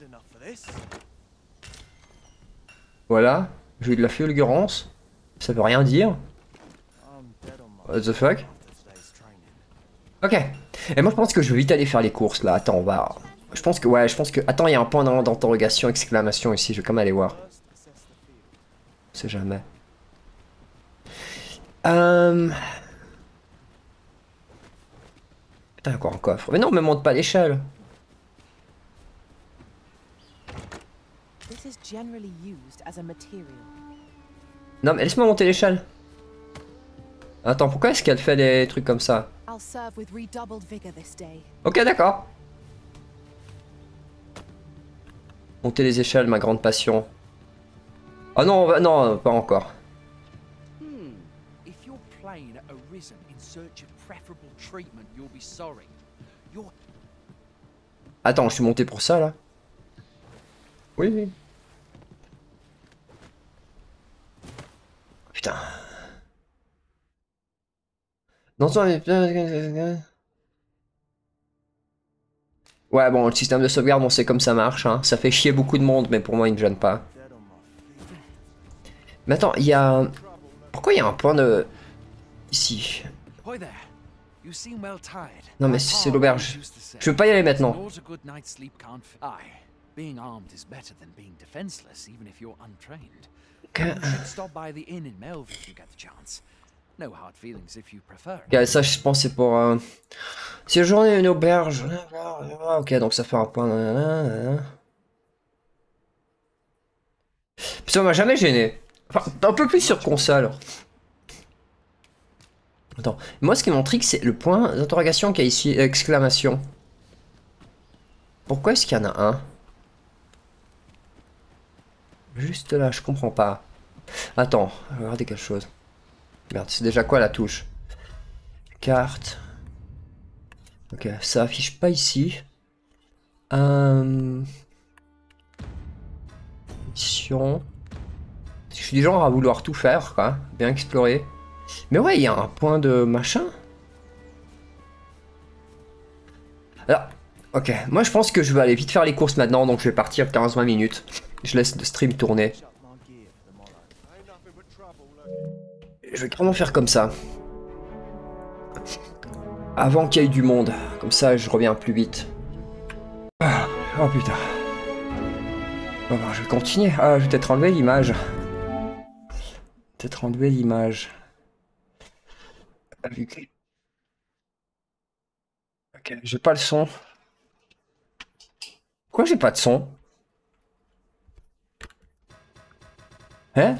Voilà. J'ai eu de la fulgurance. Ça veut rien dire. What the fuck? Ok. Et moi je pense que je vais vite aller faire les courses là. Attends, on va... Je pense que... Ouais, je pense que... Attends, il y a un point d'interrogation, exclamation ici. Je vais quand même aller voir. On sait jamais. Putain, encore un coffre. Mais non, me monte pas l'échelle. Non, mais laisse-moi monter l'échelle. Attends, pourquoi est-ce qu'elle fait des trucs comme ça? Ok, d'accord. Monter les échelles, ma grande passion. Oh non, non, pas encore. Attends, je suis monté pour ça là? Oui, oui. Putain. Non, ça... Ouais, bon, le système de sauvegarde, on sait comme ça marche. Hein. Ça fait chier beaucoup de monde, mais pour moi, il ne me gêne pas. Mais attends, il y a... Pourquoi il y a un point de... Ici. Non, mais c'est l'auberge. Je veux pas y aller maintenant. Ok, ça je pense c'est pour... Si le journée une auberge... Ok, donc ça fait un point... Ça m'a jamais gêné. Enfin, un peu plus sur console. Attends, moi ce qui m'intrigue c'est le point d'interrogation qu'il y a ici, exclamation. Pourquoi est-ce qu'il y en a un? Juste là, je comprends pas. Attends, je vais regarder quelque chose. Merde, c'est déjà quoi la touche? Carte. Ok, ça affiche pas ici. Mission. Je suis du genre à vouloir tout faire, quoi. Bien explorer. Mais ouais, il y a un point de machin. Alors, ok. Moi, je pense que je vais aller vite faire les courses maintenant, donc je vais partir 15-20 minutes. Je laisse le stream tourner. Je vais carrément faire comme ça. Avant qu'il y ait du monde. Comme ça, je reviens plus vite. Ah, oh putain. Bon, je vais continuer. Ah, je vais peut-être enlever l'image. Peut-être enlever l'image. Ok, j'ai pas le son. Pourquoi j'ai pas de son? Hein?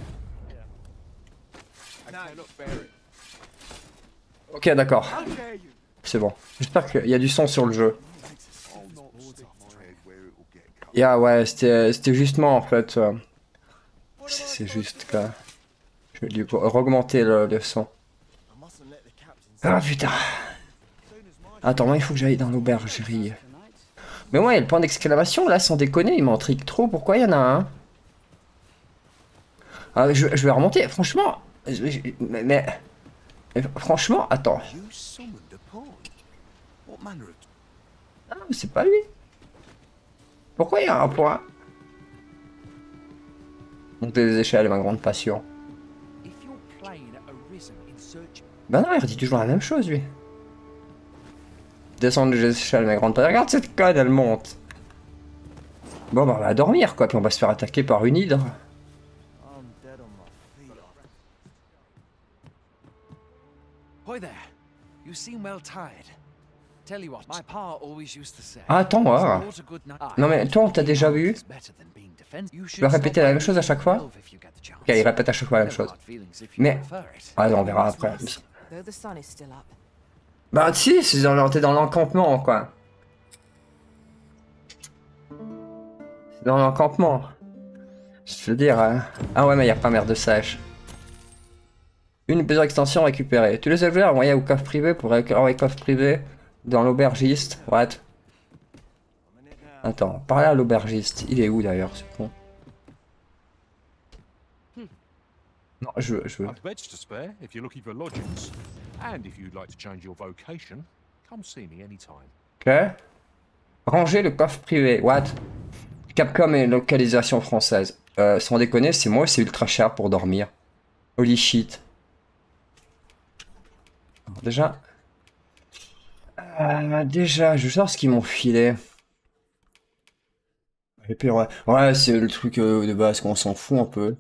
Ok, d'accord. C'est bon. J'espère qu'il y a du son sur le jeu. Ouais, c'était justement en fait. C'est juste que. Je vais lui augmenter le son. Ah putain. Attends, moi il faut que j'aille dans l'aubergerie. Mais ouais, le point d'exclamation là, sans déconner, il m'intrigue trop. Pourquoi il y en a un? Ah, je vais remonter, franchement. Mais franchement, attends. Ah, c'est pas lui. Pourquoi il y a un point? Monter les échelles, ma grande passion. Bah non, il redit toujours la même chose, lui. Descendre les échelles, ma grande passion. Regarde cette conne, elle monte. Bon, bah on va dormir, quoi, puis on va se faire attaquer par une hydre. Ah, attends, moi. Non mais toi on t'a déjà vu. Tu vas répéter la même chose à chaque fois? Ok, il répète à chaque fois la même chose. Mais... Ah non, on verra après. Bah si, t'es dans l'encampement quoi. C'est dans l'encampement. Je veux dire... Ah ouais mais y a pas mer de sèche. Une plusieurs extensions récupérées. Tous les objets envoyés au coffre privé pour récupérer les coffres privés dans l'aubergiste. What? Attends, parler à l'aubergiste. Il est où d'ailleurs ce con? Non, je veux. Ok. Ranger le coffre privé. What? Capcom et localisation française. Sans déconner, c'est moi, c'est ultra cher pour dormir. Holy shit. Alors, déjà, je sais ce qu'ils m'ont filé. Et puis ouais c'est le truc de base qu'on s'en fout un peu.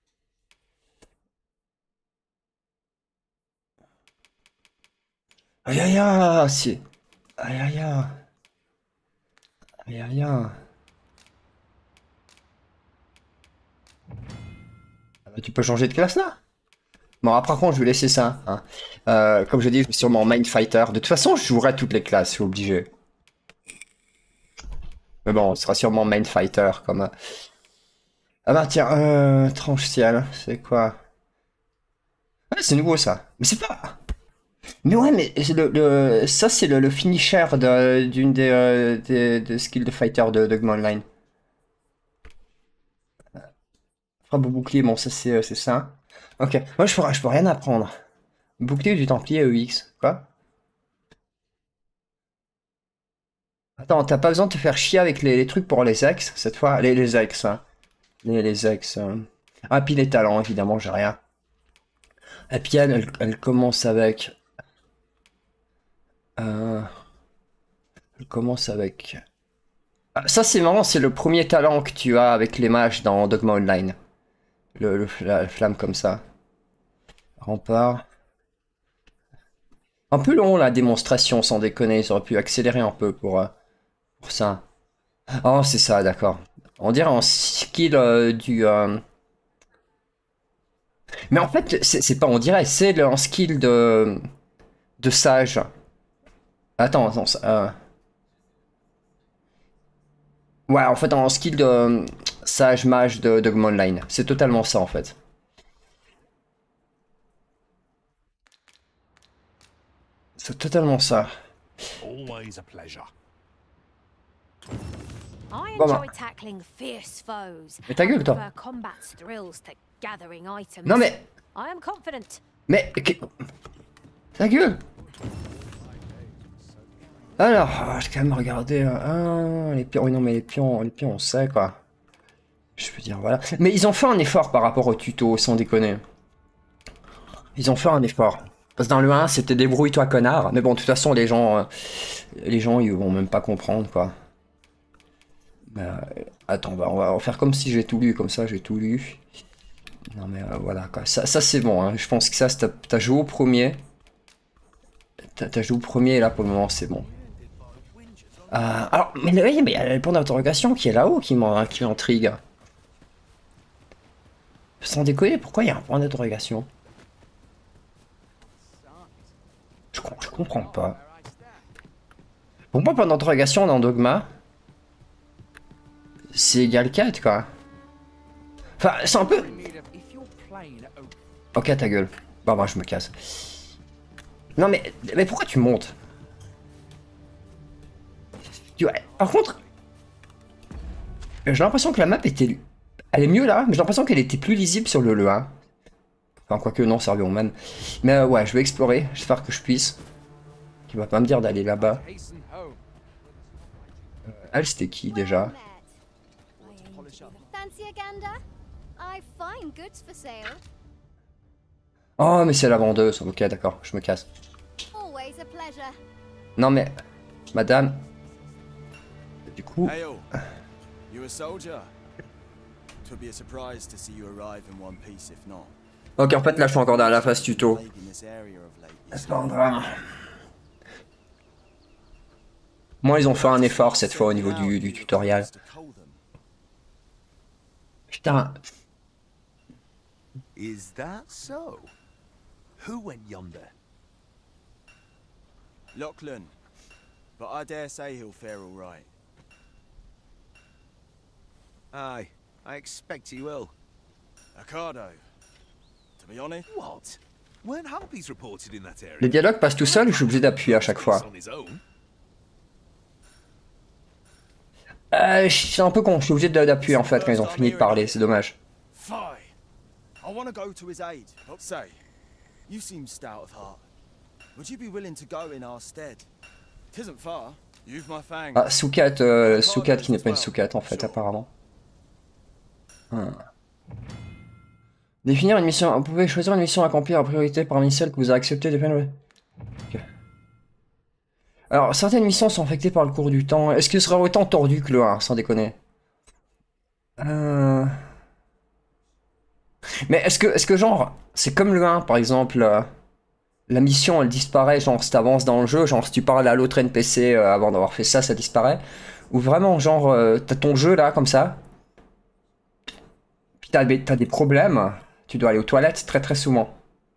Aïe aïe aïe, c'est... Aïe aïe aïe. Aïe aïe aïe. Ah bah, tu peux changer de classe là? Bon, après contre, je vais laisser ça. Hein. Comme je dis, je suis sûrement Mind Fighter. De toute façon, je jouerai toutes les classes, je suis obligé. Mais bon, ce sera sûrement Mind Fighter comme... Ah bah tiens, tranche ciel, c'est quoi? Ah, c'est nouveau ça. Mais c'est pas... Mais ouais, mais ça c'est le finisher d'une des skills de fighter de Dogma Online. Frappe au bouclier, bon ça c'est ça. Ok, moi je peux rien apprendre. Bouclier du Templier EX, quoi? Attends, t'as pas besoin de te faire chier avec les trucs pour les ex, cette fois? Les ex, hein. Les ex. Ah, puis les talents, évidemment, j'ai rien. Et puis elle commence avec... Elle commence avec... Ah, ça c'est marrant, c'est le premier talent que tu as avec les mages dans Dogma Online. La flamme comme ça. Rempart. Un peu long la démonstration, sans déconner, ils auraient pu accélérer un peu pour ça. Oh, c'est ça, d'accord. On dirait un skill du... Mais en fait, c'est pas on dirait, c'est un skill de sage. Attends, ça... Ouais, en fait, un skill de... sage mage de Dogma Online. C'est totalement ça en fait. C'est totalement ça. Always a pleasure. I Bon, enjoy tackling fierce foes. Mais ta gueule, toi. I prefer combat's thrills to gathering items. Non mais... I am confident. Mais... Ta gueule. Alors, je vais quand même regarder... les pions... Oui non mais les pions on sait quoi. Je peux dire voilà. Mais ils ont fait un effort par rapport au tuto, sans déconner. Ils ont fait un effort. Parce que dans le 1 c'était débrouille-toi connard. Mais bon de toute façon les gens ils vont même pas comprendre quoi. Attends, on va faire comme si j'ai tout lu, comme ça j'ai tout lu. Non mais voilà quoi, ça c'est bon, hein. Je pense que ça, t'as joué au premier. T'as joué au premier et là pour le moment c'est bon. Alors, mais oui, mais il y a le point d'interrogation qui est là-haut qui m'intrigue. Sans déconner, pourquoi il y a un point d'interrogation? Je comprends pas. Pourquoi point d'interrogation dans Dogma? C'est égal 4 quoi. Enfin, c'est un peu... Ok, ta gueule. Bah, moi je me casse. Non mais pourquoi tu montes? Par contre... J'ai l'impression que la map était... Elle est mieux là, mais j'ai l'impression qu'elle était plus lisible sur le 1. Enfin, quoique non, servant même. Mais ouais, je vais explorer. J'espère que je puisse. Tu vas pas me dire d'aller là-bas. Elle, c'était qui déjà? Oh, mais c'est la vendeuse. Ok, d'accord, je me casse. Non, mais... Madame... Du coup... Ok, en fait, là, je suis encore dans la phase tuto. C'est pas un drame. Moi, ils ont fait un effort cette fois au niveau du tutoriel. Putain. Is that so? Who went yonder? Lachlan, but I dare say he'll fare all right. Aye, I expect he will. Ocado, to be honest. What? Weren't harpies reported in that area? Les dialogues passent tout seuls ou je suis obligé d'appuyer à chaque fois? Je suis un peu con, je suis obligé d'appuyer en fait quand ils ont fini de parler, c'est dommage. I want to go to his aid, but say, you seem stout of heart. Would you be willing to go in our stead? Tisn't far. You've my fang. Ah, Soukat, Soukat qui n'est pas une Soukat en fait, apparemment. Définir une mission. Vous pouvez choisir une mission à accomplir en priorité parmi celles que vous avez acceptées des peines. Okay. Alors, certaines missions sont affectées par le cours du temps. Est-ce que ce sera autant tordu que le 1, sans déconner? Mais est-ce que genre, c'est comme le 1, par exemple, la mission elle disparaît, genre si t'avances dans le jeu, genre si tu parles à l'autre NPC avant d'avoir fait ça, ça disparaît. Ou vraiment, genre, t'as ton jeu là, comme ça. Puis t'as des problèmes, tu dois aller aux toilettes très souvent.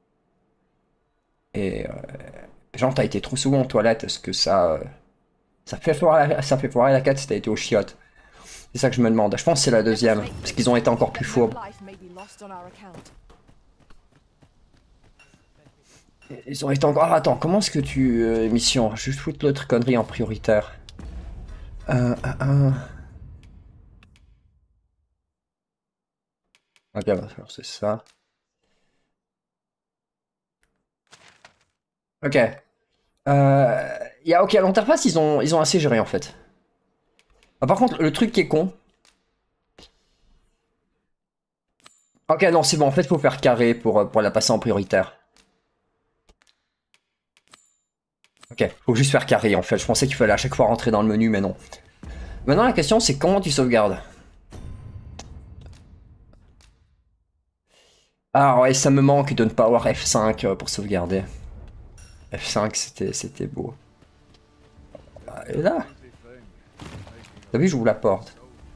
Et genre t'as été trop souvent aux toilettes, est-ce que ça fait foirer la quête si t'as été aux chiottes? C'est ça que je me demande. Je pense que c'est la deuxième, parce qu'ils ont été encore plus fourbes. Ils ont été encore... Ah, attends, comment est-ce que tu... mission, je vais foutre l'autre connerie en prioritaire. Ok, bah, alors c'est ça. Ok. Ok, à l'interface, ils ont assez géré en fait. Ah, par contre, le truc qui est con... Ok, non, c'est bon, en fait, il faut faire carré pour la passer en prioritaire. Ok, faut juste faire carré, en fait. Je pensais qu'il fallait à chaque fois rentrer dans le menu, mais non. Maintenant, la question, c'est comment tu sauvegardes. Alors, ouais, ça me manque de ne pas avoir F5 pour sauvegarder. F5, c'était beau. Et là... T'as vu, j'ouvre la porte.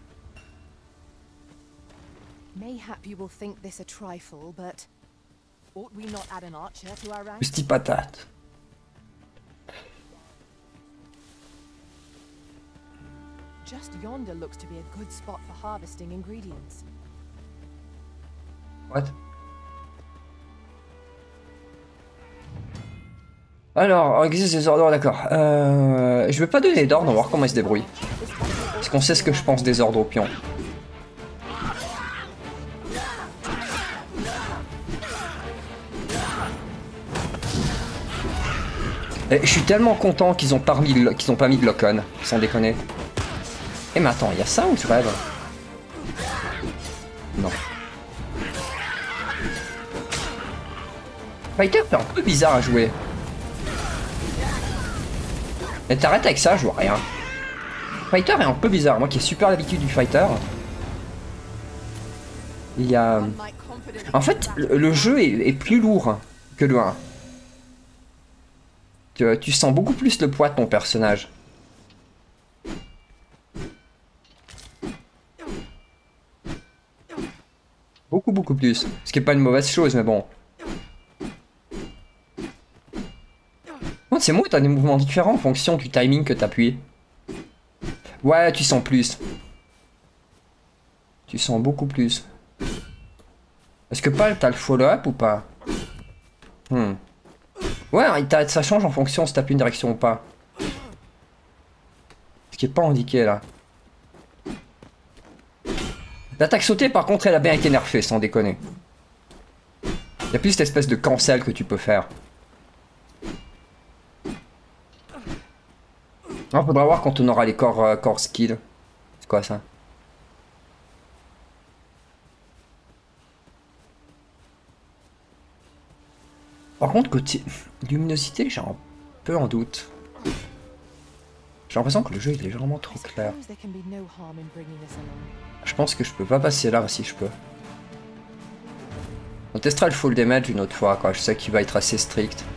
Petit patate. Just yonder looks to be a good spot for harvesting ingredients. What? Alors, existe des ordres, d'accord. Je vais pas donner d'ordre, on va voir comment ils se débrouillent. Parce qu'on sait ce que je pense des ordres au pion. Et je suis tellement content qu'ils ont pas mis de lock-on, sans déconner. Eh mais attends, il y a ça ou je rêve? Non. Fighter c'est un peu bizarre à jouer. Mais t'arrêtes avec ça, je vois rien. Fighter est un peu bizarre, moi qui ai super l'habitude du Fighter. Il y a... En fait, le jeu est plus lourd que le 1. Tu sens beaucoup plus le poids de ton personnage. Beaucoup plus. Ce qui est pas une mauvaise chose, mais bon. C'est moi, t'as des mouvements différents en fonction du timing que t'appuies. Ouais, tu sens plus. Tu sens beaucoup plus. Est-ce que pas t'as le follow-up ou pas? Ouais, ça change en fonction si t'appuies une direction ou pas. Ce qui est pas indiqué là. L'attaque sautée par contre elle a bien été nerfée sans déconner. Il y a plus cette espèce de cancel que tu peux faire. On faudra voir quand on aura les core skills. C'est quoi ça? Par contre côté luminosité j'ai un peu en doute. J'ai l'impression que le jeu est légèrement trop clair. Je pense que je peux pas passer là si je peux. On testera le full damage une autre fois quoi, je sais qu'il va être assez strict.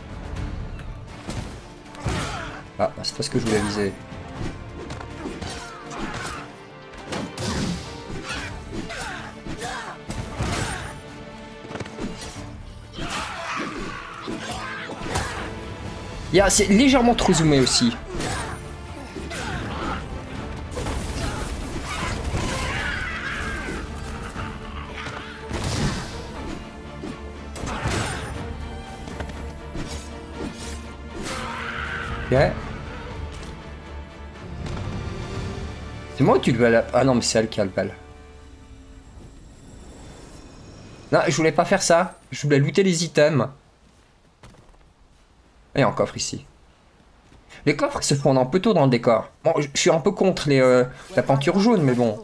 Ah, c'est pas ce que je voulais viser. C'est légèrement trop zoomé aussi. Ok. C'est moi ou tu le veux la... Ah non mais c'est elle qui a le bal. Non, je voulais pas faire ça. Je voulais looter les items. Et un coffre ici. Les coffres se font un peu tôt dans le décor. Bon, je suis un peu contre la peinture jaune, mais bon.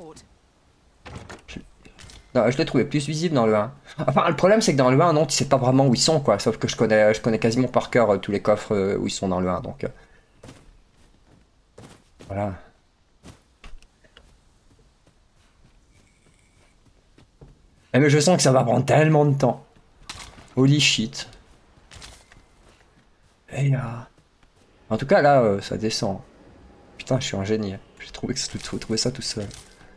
Non, je l'ai trouvé plus visible dans le 1. Enfin, le problème c'est que dans le 1, non, tu sais pas vraiment où ils sont, quoi. Sauf que je connais quasiment par cœur tous les coffres où ils sont dans le 1, donc... Voilà. Mais je sens que ça va prendre tellement de temps. Holy shit. Et en tout cas là ça descend. Putain je suis un génie. J'ai trouvé ça tout seul.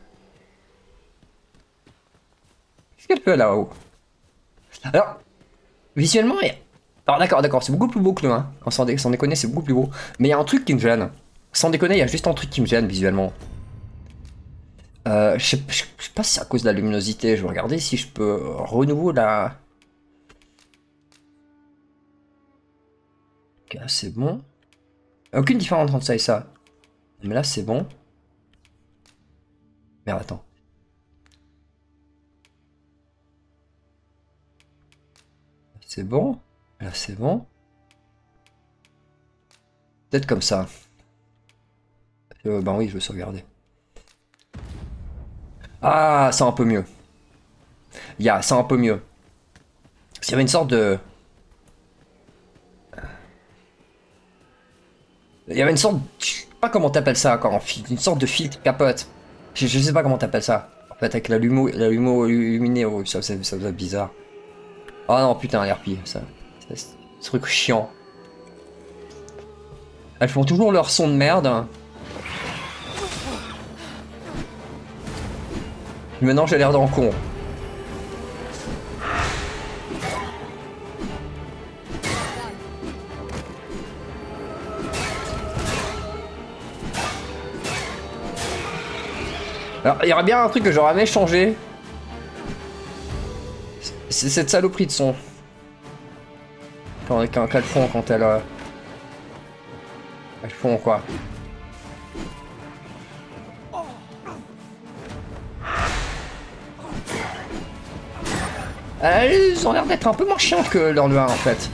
Qu'est-ce qu'elle fait là-haut? Alors visuellement alors d'accord c'est beaucoup plus beau que le 1. Sans déconner c'est beaucoup plus beau. Mais il y a un truc qui me gêne. Sans déconner il y a juste un truc qui me gêne visuellement. Je sais pas si c'est à cause de la luminosité. Je vais regarder si je peux renouveau la... Ok, là c'est bon. Aucune différence entre ça et ça. Mais là c'est bon. Merde, attends. C'est bon. Là c'est bon. Peut-être comme ça. Ben oui, je veux sauvegarder. Ah, c'est un peu mieux. C'est un peu mieux. S'il y avait une sorte de... Il y avait une sorte... Je sais pas comment t'appelles ça quand une sorte de filtre capote. Je sais pas comment t'appelles ça. En fait avec la lumo illuminée, oh, ça faisait bizarre. Ah non putain l'RP, ça ce truc chiant. Elles font toujours leur son de merde. Maintenant j'ai l'air d'un con. Alors, il y aurait bien un truc que j'aurais aimé changer. C'est cette saloperie de son. Quand elles font, quand elles font quoi. Elles ont l'air d'être un peu moins chiantes que leur 1 en fait.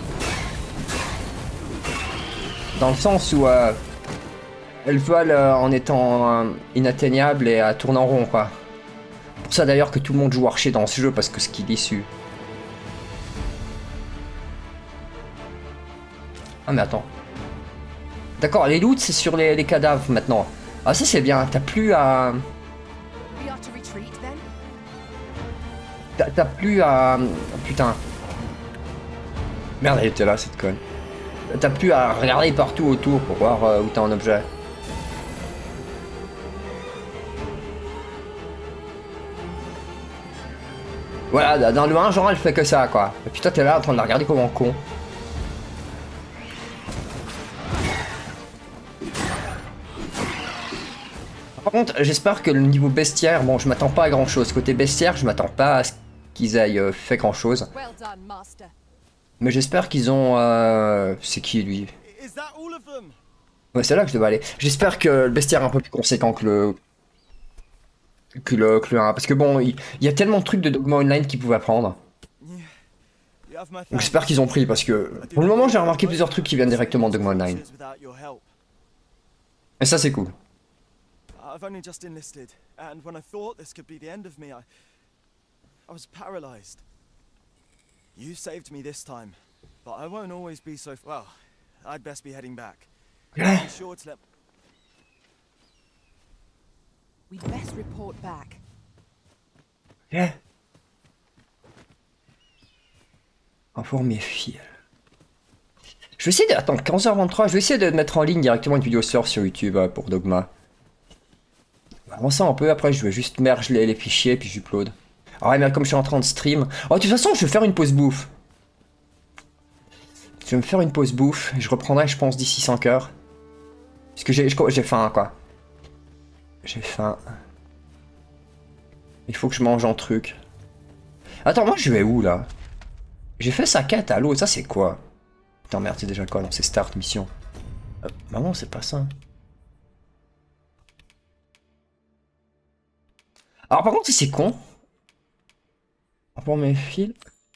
Dans le sens où elles volent en étant inatteignables et à tourner en rond quoi. Pour ça d'ailleurs que tout le monde joue archer dans ce jeu parce que ce qu'il est issu. Ah mais attends. D'accord, les loots c'est sur les cadavres maintenant. Ah ça c'est bien, t'as plus à... T'as plus à... Putain. Merde, elle était là cette conne. T'as plus à regarder partout autour pour voir où t'as un objet. Voilà, dans le 1, genre elle fait que ça quoi. Et puis toi t'es là en train de la regarder comme un con. Par contre, j'espère que le niveau bestiaire, bon, je m'attends pas à grand chose. Côté bestiaire, je m'attends pas à ce qu'ils aient fait grand chose. Mais j'espère qu'ils ont. C'est qui lui? Ouais, c'est là que je devais aller. J'espère que le bestiaire est un peu plus conséquent que le. Que le 1. Parce que bon, il y a tellement de trucs de Dogma Online qu'ils pouvaient prendre. Donc j'espère qu'ils ont pris parce que. Pour le moment, j'ai remarqué plusieurs trucs qui viennent directement de Dogma Online. Et ça, c'est cool. I've only just enlisted, and when I thought this could be the end of me, I was paralyzed. You saved me this time, but I won't always be so... Well, I'd best be heading back. Be sure to let... We'd best report back. Yeah. Informer fil. Je vais essayer de... Attends, 15h23, je vais essayer de mettre en ligne directement une vidéo sur YouTube pour Dogma. Avant ça un peu, après je vais juste merge les fichiers puis j'upload. Ah ouais mais comme je suis en train de stream... Oh de toute façon je vais faire une pause bouffe. Je vais me faire une pause bouffe et je reprendrai je pense d'ici 5 heures. Parce que j'ai faim quoi. J'ai faim. Il faut que je mange un truc. Attends moi je vais où là? J'ai fait sa quête à l'eau, ça c'est quoi? Putain merde c'est déjà quoi? Non c'est start mission. Maman c'est pas ça. Alors par contre c'est con. Pour mes fils.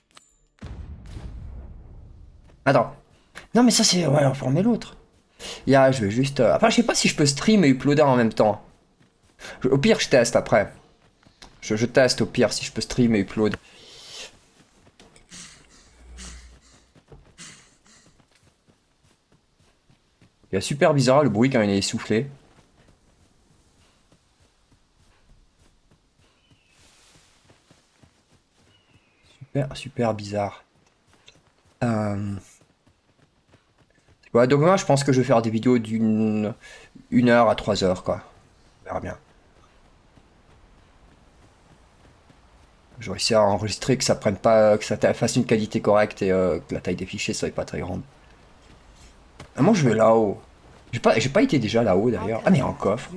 Attends. Non mais ça c'est... Ouais, informer l'autre. Je vais juste... Après je sais pas si je peux stream et uploader en même temps. Au pire je teste après. Je teste au pire si je peux stream et upload. Il est super bizarre le bruit quand il est essoufflé. Super bizarre. Ouais, donc moi je pense que je vais faire des vidéos d'une 1 heure à 3 heures quoi. On verra bien. Je vais essayer à enregistrer que ça prenne pas, que ça fasse une qualité correcte et que la taille des fichiers soit pas très grande. Ah, moi je vais là-haut. J'ai pas été déjà là-haut d'ailleurs. Ah mais il y a un coffre.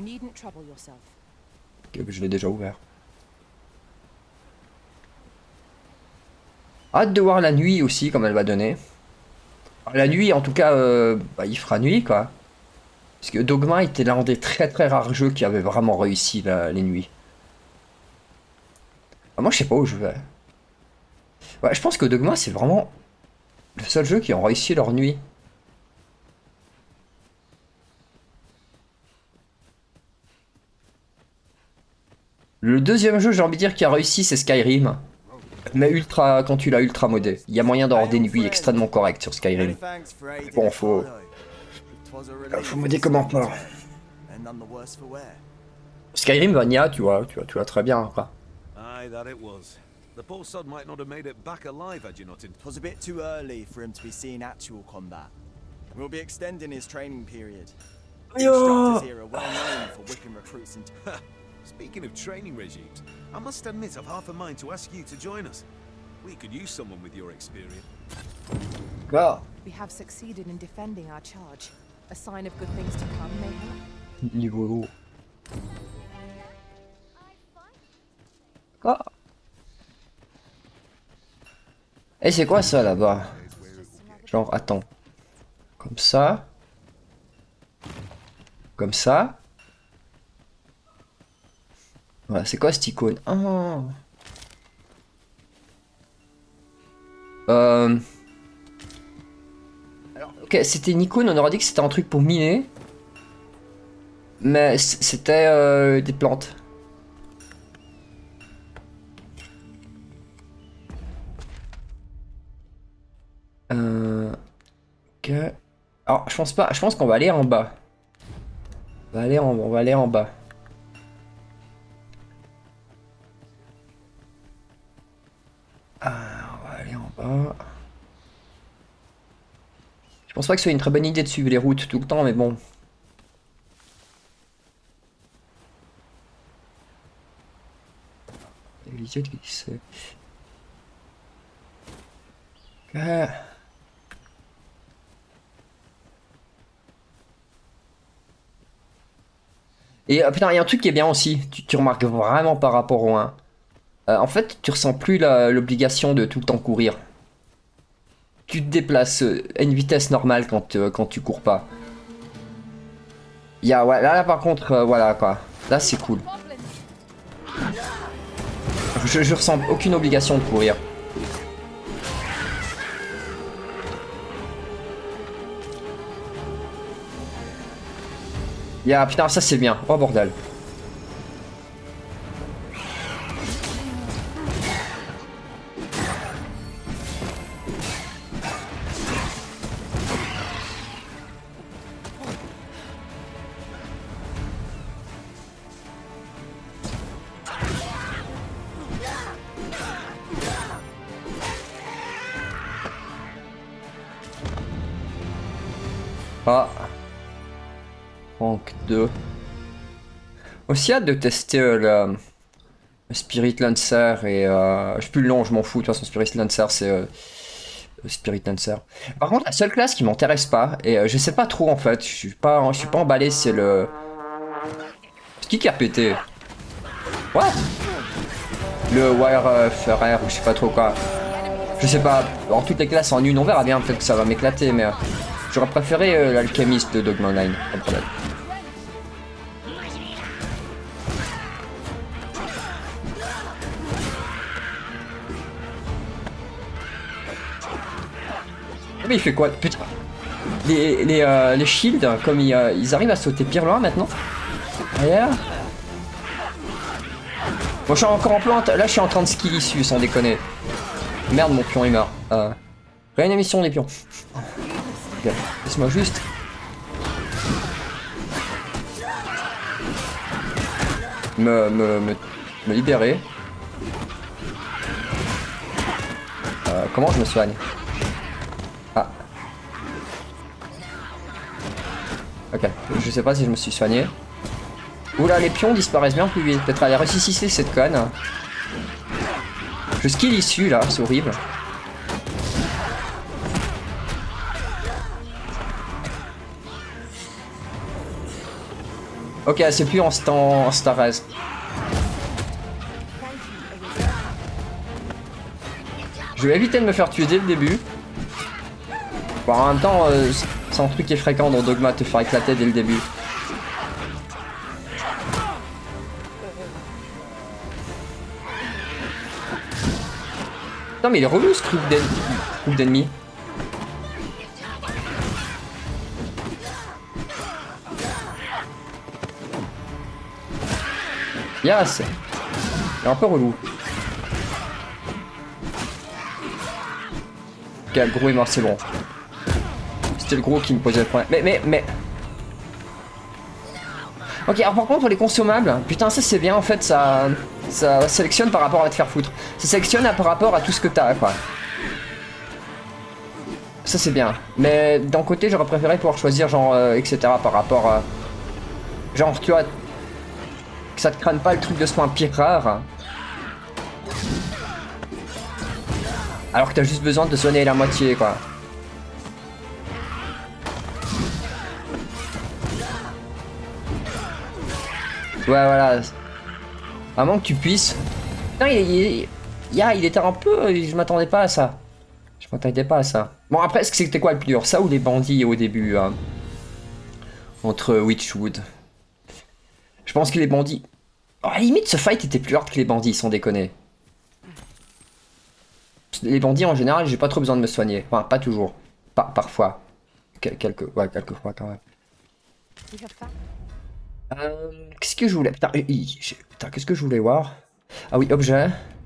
Ok, je l'ai déjà ouvert. Hâte de voir la nuit aussi, comme elle va donner. Alors, la nuit, en tout cas, il fera nuit, quoi. Parce que Dogma était l'un des très rares jeux qui avait vraiment réussi les nuits. Ah, moi, je sais pas où je vais. Ouais, je pense que Dogma, c'est vraiment le seul jeu qui a réussi leur nuit. Le deuxième jeu, j'ai envie de dire, qui a réussi, c'est Skyrim. Mais ultra, quand tu l'as ultra modé, il y a moyen d'avoir des nuits extrêmement correctes sur Skyrim. Bon, faut modder comment pas. Skyrim Vania, tu vois très bien quoi. The poor sod might not have made it back alive had you not in. 'Twas a bit too early for him to be seeing actual combat. We'll be extending his training period. The instructors here are well known for whipping recruits into... Speaking of training regimes, I must admit I've half a mind to ask you to join us. We could use someone with your experience. Well. We have succeeded in defending our charge. A sign of good things to come, maybe? Niveau haut. Oh. Et c'est quoi ça là-bas? Genre, attends. Comme ça. Comme ça. Voilà, c'est quoi cette icône? Oh. Alors, ok, c'était une icône, on aurait dit que c'était un truc pour miner. Mais c'était des plantes. Ok. Alors, je pense pas. Je pense qu'on va aller en bas. On va aller en bas. On va aller en bas. Je pense pas que ce soit une très bonne idée de suivre les routes tout le temps, mais bon. Éviter de glisser. Ok. Et putain, il y a un truc qui est bien aussi, tu remarques vraiment par rapport au 1. En fait, tu ressens plus l'obligation de tout le temps courir. Tu te déplaces à une vitesse normale quand tu cours pas. Ouais, là par contre, voilà quoi. Là c'est cool. Je ressens aucune obligation de courir. Putain, ça c'est bien. Oh bordel. Ah. Rank 2. Aussi hâte de tester le Spirit Lancer et je suis plus le nom, je m'en fous, de toute façon Spirit Lancer c'est Spirit Lancer. Par contre la seule classe qui m'intéresse pas, et je sais pas trop en fait, je suis pas emballé, c'est le... C'est qui a pété? What? Le Wirefarer ou je sais pas trop quoi. Je sais pas, en toutes les classes en une, on verra bien, peut-être que ça va m'éclater, mais j'aurais préféré l'alchimiste de Dogma 9, pas de problème. Mais il fait quoi? Putain. Les shields, comme ils arrivent à sauter pire loin maintenant. Regarde. Bon, je suis encore en plante. Là, je suis en train de skill issu, sans déconner. Merde, mon pion est mort. Réanimation des pions. Laisse-moi juste. Me libérer. Comment je me soigne? Ah. Ok, je sais pas si je me suis soigné. Oula, les pions disparaissent bien plus vite. Peut-être aller ressusciter cette conne. Je skill issu là, c'est horrible. Ok, c'est plus en Starez. Je vais éviter de me faire tuer dès le début. Bon, en même temps, c'est un truc qui est fréquent dans Dogma, te faire éclater dès le début. Putain, mais il est relou ce groupe d'ennemis. Yes. Il est un peu relou. Ok, le gros est mort, c'est bon. C'était le gros qui me posait le problème. Mais... Ok, alors par contre, pour les consommables, putain, ça c'est bien, en fait, ça sélectionne par rapport à te faire foutre. Ça sélectionne par rapport à tout ce que t'as, quoi. Ça c'est bien. Mais d'un côté, j'aurais préféré pouvoir choisir, genre, etc. par rapport à... Genre, tu vois... Que ça te crâne pas le truc de soin pire rare. Alors que t'as juste besoin de te soigner la moitié, quoi. Ouais, voilà. À moins que tu puisses Putain, il était un peu... Je m'attendais pas à ça. Je m'attendais pas à ça. Bon, après, est-ce que c'était quoi le plus dur? Ça ou les bandits au début hein, entre Witchwood? Je pense que les bandits... Oh, à la limite, ce fight était plus hard que les bandits, sans déconner. Les bandits, en général, j'ai pas trop besoin de me soigner. Enfin, pas toujours. Parfois. Quelques fois, quand même. Qu'est-ce que je voulais... Putain, qu'est-ce que je voulais voir? Ah oui, objet.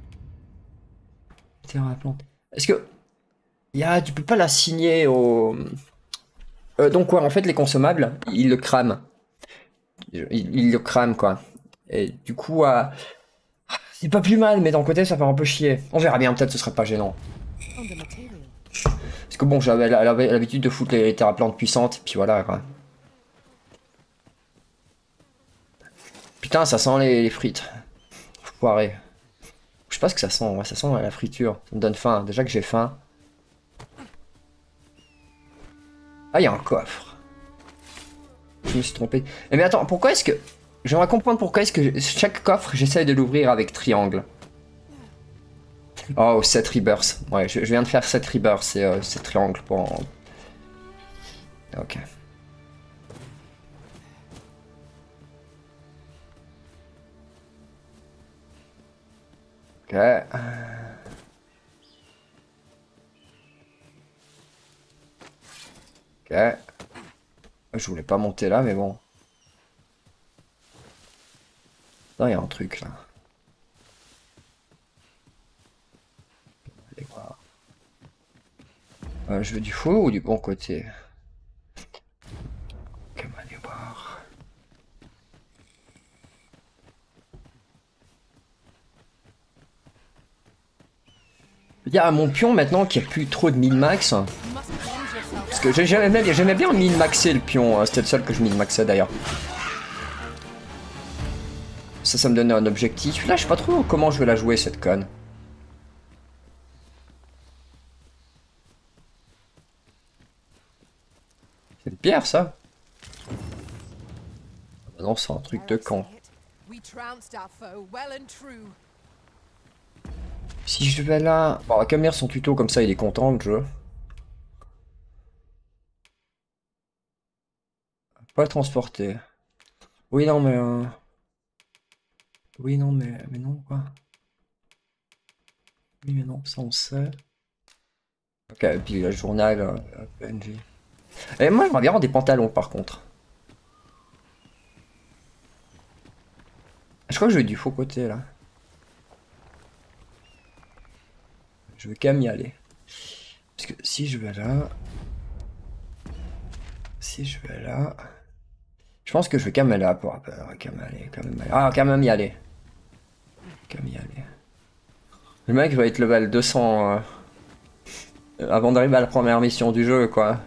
Terre à plante. Est-ce que... tu peux pas l'assigner au... donc ouais, en fait, les consommables, ils le crament. Ils le crament, quoi. Et du coup, c'est pas plus mal, mais d'un côté, ça fait un peu chier. On verra bien, peut-être ce serait pas gênant. Parce que bon, j'avais l'habitude de foutre les terres à plantes puissantes, puis voilà, quoi. Putain, ça sent les frites. Foiré. Je sais pas ce que ça sent, ouais, ça sent la friture. Ça me donne faim, déjà que j'ai faim. Ah, il y a un coffre. Je me suis trompé. Mais attends, pourquoi est-ce que... J'aimerais comprendre pourquoi est-ce que chaque coffre, j'essaye de l'ouvrir avec triangle. Oh, 7 rebirths. Ouais, je viens de faire 7 rebirths et c'est triangle pour... Ok. Ok. Ok. Je voulais pas monter là, mais bon. Non, il y a un truc là. Allez voir. Je veux du faux ou du bon côté? Ok, on va aller voir. Il y a mon pion maintenant qui a plus trop de min-max. Parce que j'aimais bien min-maxer le pion. C'était le seul que je min-maxais d'ailleurs. Ça me donnait un objectif. Là, je sais pas trop comment je vais la jouer, cette conne. C'est une pierre, ça? Ah non, c'est un truc de camp. Si je vais là... Bon, on va quand même lire son tuto, comme ça, il est content, le jeu. Pas transporter. Oui, non, mais... Oui, non, mais non, quoi. Oui, mais non, ça on sait. Ok, et puis le journal, PNJ. Et moi, j'aimerais bien avoir des pantalons, par contre. Je crois que je vais du faux côté, là. Je vais quand même y aller. Parce que si je vais là... Si je vais là... Je pense que je vais quand même aller là pour... Quand même aller. Ah, quand même y aller. Quand même y aller. Le mec va être level 200 avant d'arriver à la première mission du jeu, quoi.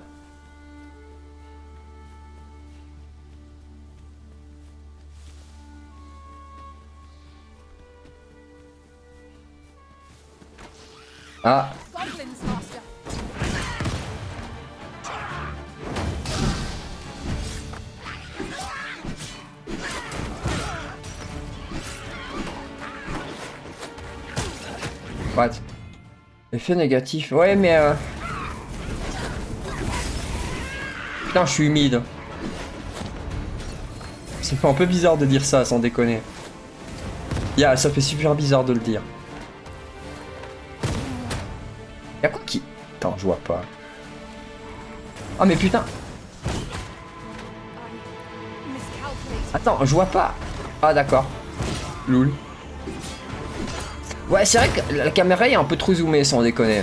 Ah. What? Effet négatif. Ouais, mais putain, je suis humide. Ça fait un peu bizarre de dire ça, sans déconner. Yeah, ça fait super bizarre de le dire. Y'a quoi qui... Attends, je vois pas. Ah, mais putain. Attends, je vois pas. Ah, d'accord. Loul. Ouais, c'est vrai que la caméra est un peu trop zoomée, sans déconner.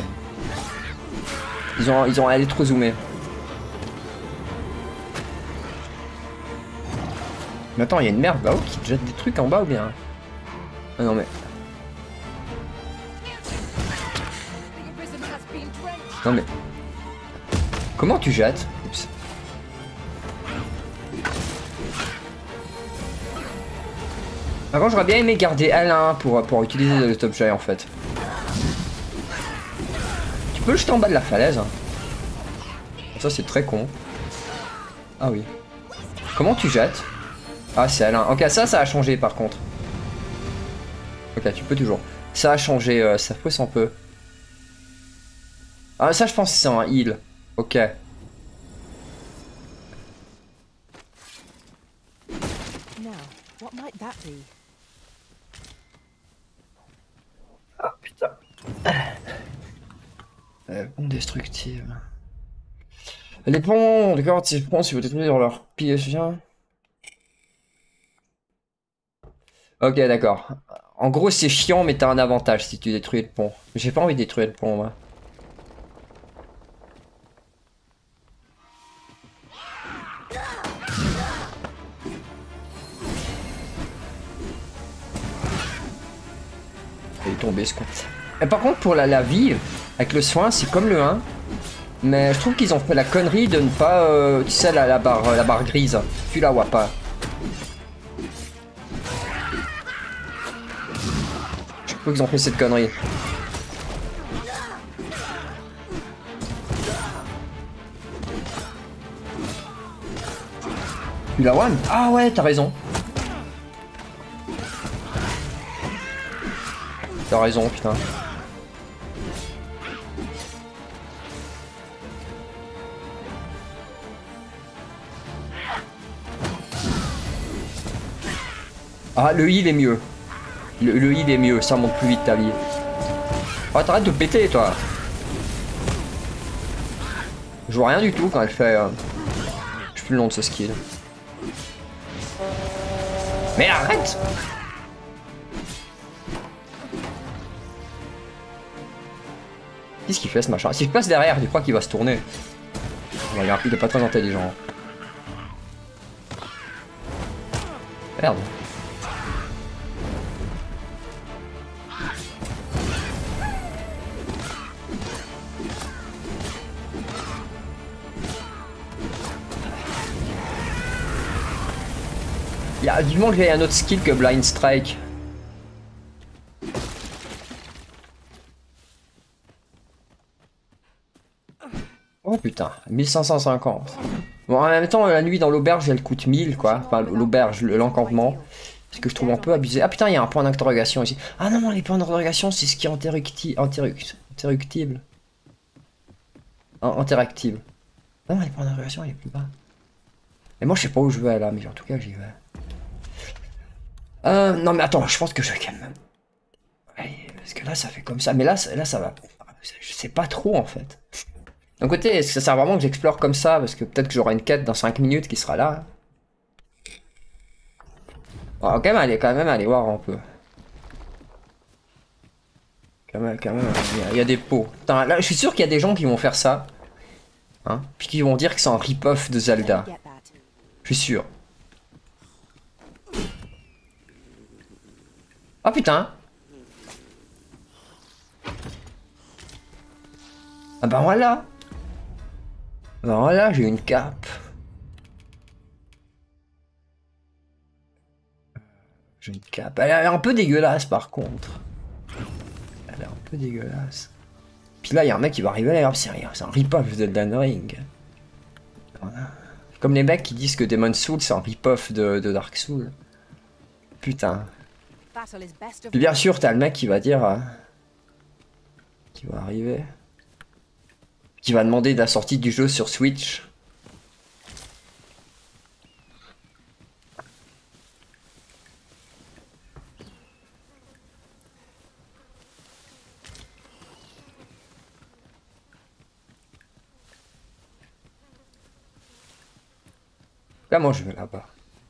Elle est trop zoomée. Mais attends, il y a une merde là-haut qui te jette des trucs en bas ou bien? Ah non mais... Non mais... Comment tu jettes? Oups. Avant, j'aurais bien aimé garder L1 pour utiliser le top jet en fait. Tu peux le jeter en bas de la falaise. Ça c'est très con. Ah oui. Comment tu jettes? Ah c'est L1. Ok, ça a changé par contre. Ok, tu peux toujours. Ça a changé, ça fausse un peu. Ah, ça, je pense que c'est un heal. Ok. Ah, putain. Bon, destructive. Les ponts, d'accord, si je prends, si vous détruisez leur piège, viens. Ok, d'accord. En gros, c'est chiant, mais t'as un avantage si tu détruis le pont. J'ai pas envie de détruire le pont, moi. Il est tombé, ce con. Et par contre, pour la vie, avec le soin, c'est comme le 1. Mais je trouve qu'ils ont fait la connerie de ne pas... tu sais, la barre grise. Tu la vois pas. Je trouve qu'ils ont fait cette connerie. Tu la one? Ah ouais, t'as raison. T'as raison, putain. Ah, le heal est mieux. Le heal est mieux, ça monte plus vite ta vie. Oh, t'arrêtes de péter, toi. Je vois rien du tout quand elle fait... Je suis plus le nom de ce skill. Mais arrête! Qu'est-ce qu'il fait ce machin? Si je passe derrière, tu crois qu'il va se tourner? Regarde, il est pas très intelligent. Merde. Il y a du monde qu'il y a un autre skill que Blind Strike. Oh putain, 1550. Bon, en même temps, la nuit dans l'auberge, elle coûte 1000, quoi. Enfin, l'auberge, l'encampement. Ce que je trouve un peu abusé. Ah putain, il y a un point d'interrogation ici. Ah non, non, les points d'interrogation, c'est ce qui est interactible. Interactible. Non, les points d'interrogation, elle est plus bas. Et moi, je sais pas où je vais là, mais en tout cas, j'y vais. Non, mais attends, je pense que je vais quand même. Ouais, parce que là, ça fait comme ça. Mais là, ça va. Je sais pas trop, en fait. D'un côté, est-ce que ça sert vraiment que j'explore comme ça? Parce que peut-être que j'aurai une quête dans 5 minutes qui sera là. On va quand même aller voir un peu. Quand même, il y a des pots. Putain, là, je suis sûr qu'il y a des gens qui vont faire ça. Hein? Puis qui vont dire que c'est un rip-off de Zelda. Je suis sûr. Ah putain! Ah bah voilà! Bah voilà, j'ai une cape. J'ai une cape. Elle est un peu dégueulasse par contre. Elle est un peu dégueulasse. Puis là, il y a un mec qui va arriver là, c'est un rip-off de Elden Ring. Voilà. Comme les mecs qui disent que Demon's Souls c'est un rip-off de Dark Souls. Putain. Puis bien sûr, t'as le mec qui va dire... qui va arriver. Qui va demander la sortie du jeu sur Switch. Comment je vais là-bas?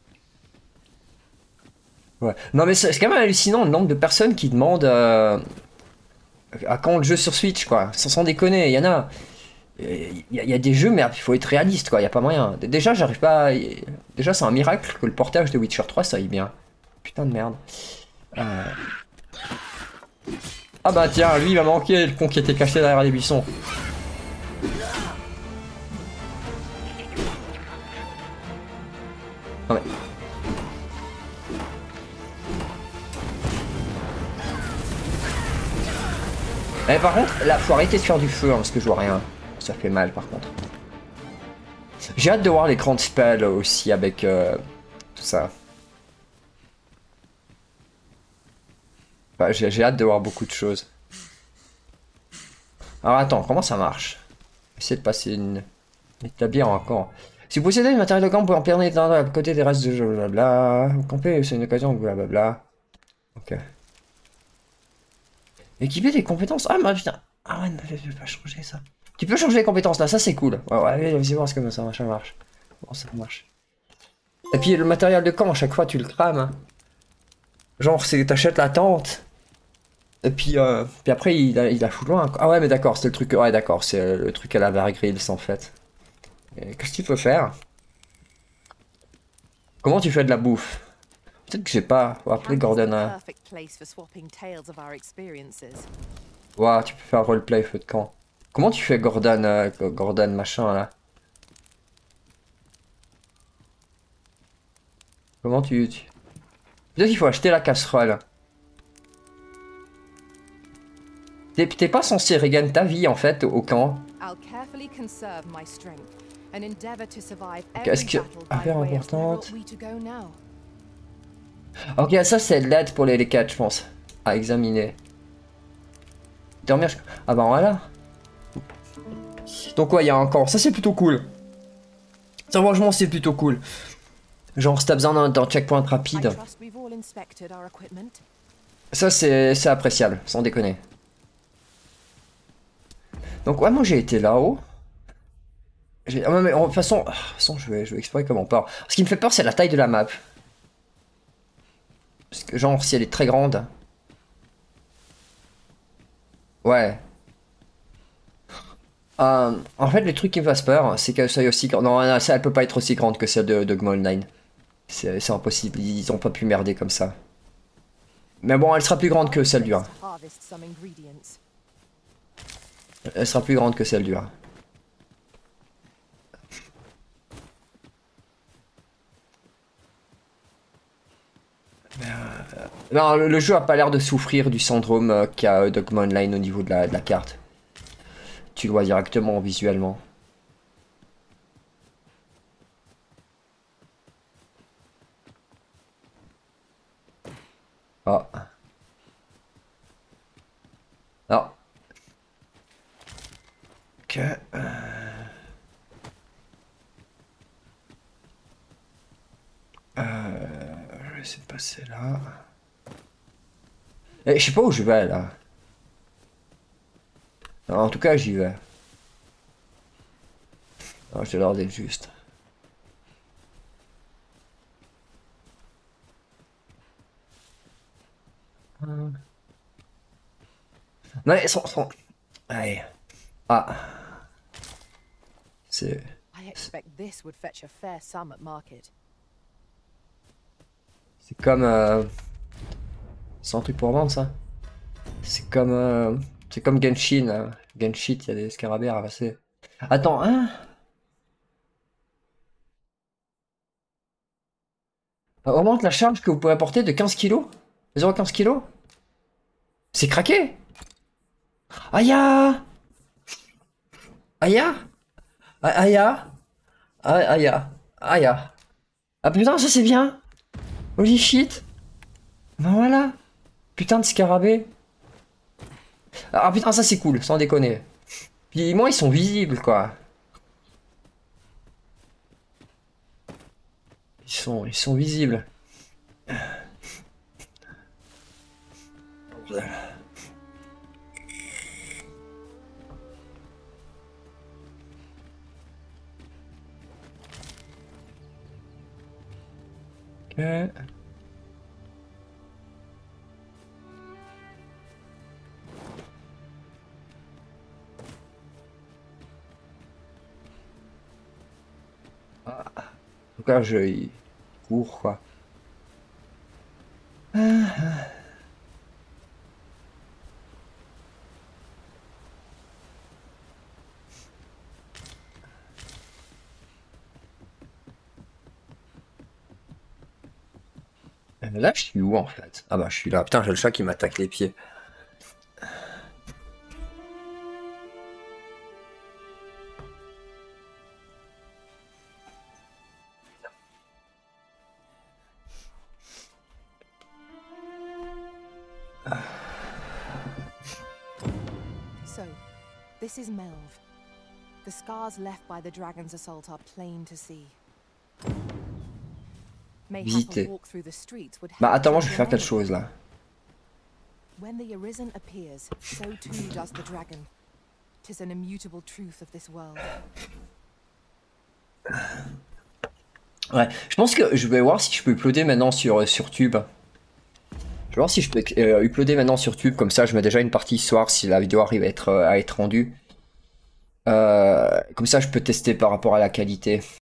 Ouais. Non mais c'est quand même hallucinant le nombre de personnes qui demandent à quand le jeu sur Switch, quoi. Sans déconner, il y en a. Il y a des jeux, mais il faut être réaliste, quoi. Il n'y a pas moyen. Déjà, j'arrive pas. Déjà, c'est un miracle que le portage de Witcher 3 ça aille bien. Putain de merde. Ah bah tiens, lui il va manquer le con qui était caché derrière les buissons. Non mais. Mais par contre, là, faut arrêter de faire du feu, hein, parce que je vois rien. Ça fait mal, par contre. J'ai hâte de voir les grandes spells aussi, avec tout ça. Enfin, j'ai hâte de voir beaucoup de choses. Alors attends, comment ça marche? Essayer de passer une... Établir encore. Si vous possédez du matériel de camp, vous pouvez en permettre à côté des restes de jeu, blablabla. Vous campez, c'est une occasion, blablabla. Ok. Équiper des compétences. Ah, mais putain. Ah ouais, je vais pas changer ça. Tu peux changer les compétences là, ça c'est cool. Ouais, ouais, allez voir comment ça marche. Bon, ça marche. Et puis le matériel de camp, à chaque fois tu le crames. Hein. Genre, c'est t'achètes la tente. Et puis après, il a foutu loin. Ah ouais, mais d'accord, c'est le truc. Ouais, d'accord, c'est le truc à la Bear Grylls en fait. Qu'est-ce qu'il faut faire? Comment tu fais de la bouffe? Peut-être que j'ai pas. On va appeler Gordon. Ouah, tu peux faire un roleplay feu de camp. Comment tu fais Gordon, Gordon machin là? Comment tu... Peut-être qu'il faut acheter la casserole. T'es pas censé regagner ta vie en fait au camp. Qu'est-ce que... Affaire importante. Ok, ça c'est l'aide pour les quêtes je pense. À examiner. Dormir... Ah bah voilà. Donc ouais, il y a un camp. Ça c'est plutôt cool. Ça franchement c'est plutôt cool. Genre si t'as besoin d'un checkpoint rapide. Ça c'est appréciable, sans déconner. Donc ouais, moi j'ai été là-haut. Ah, mais de toute façon, je vais explorer comment on part. Ce qui me fait peur c'est la taille de la map. Parce que genre si elle est très grande. Ouais. En fait, le truc qui me fasse peur, c'est qu'elle soit aussi grande. Non, ça, elle peut pas être aussi grande que celle de Gmol 9. C'est impossible, ils ont pas pu merder comme ça. Mais bon, elle sera plus grande que celle du 1. Elle sera plus grande que celle du 1. Non, le jeu a pas l'air de souffrir du syndrome qu'a Dogma Online au niveau de la carte. Tu le vois directement visuellement. Ah. Ah. Ok. Je vais essayer de passer là. Et je sais pas où je vais là. Non, en tout cas, j'y vais. J'ai l'air d'être juste. Mais son... Allez. Ah. C'est... C'est comme... C'est un truc pour vendre ça. C'est comme... C'est comme Genshin. Genshin, il y a des scarabées à ramasser. Attends, hein? Augmente la charge que vous pouvez apporter de 15 kg. 0,15 kg. C'est craqué. Aïe. Aïe. Aïe. Aïe. Aïe. Ah putain, ça c'est bien. Holy shit. Ben voilà. Putain de scarabée. Ah putain, ça c'est cool, sans déconner. Puis moi, ils sont visibles, quoi. Ils sont visibles. Ok. En tout cas, je cours, quoi. Là, je suis où, en fait? Ah bah, je suis là. Putain, j'ai le chat qui m'attaque les pieds. So, this is Melve. The scars left by the dragon's assault are plain to see. Visiter. Bah attends, moi je vais faire quelque chose là. When the Arisen appears, so too does the dragon. 'Tis an immutable truth of this world. Ouais, je pense que je vais voir si je peux uploader maintenant sur Tube. Je vais voir si je peux uploader maintenant sur Tube, comme ça je mets déjà une partie ce soir si la vidéo arrive à être rendue. Comme ça je peux tester par rapport à la qualité.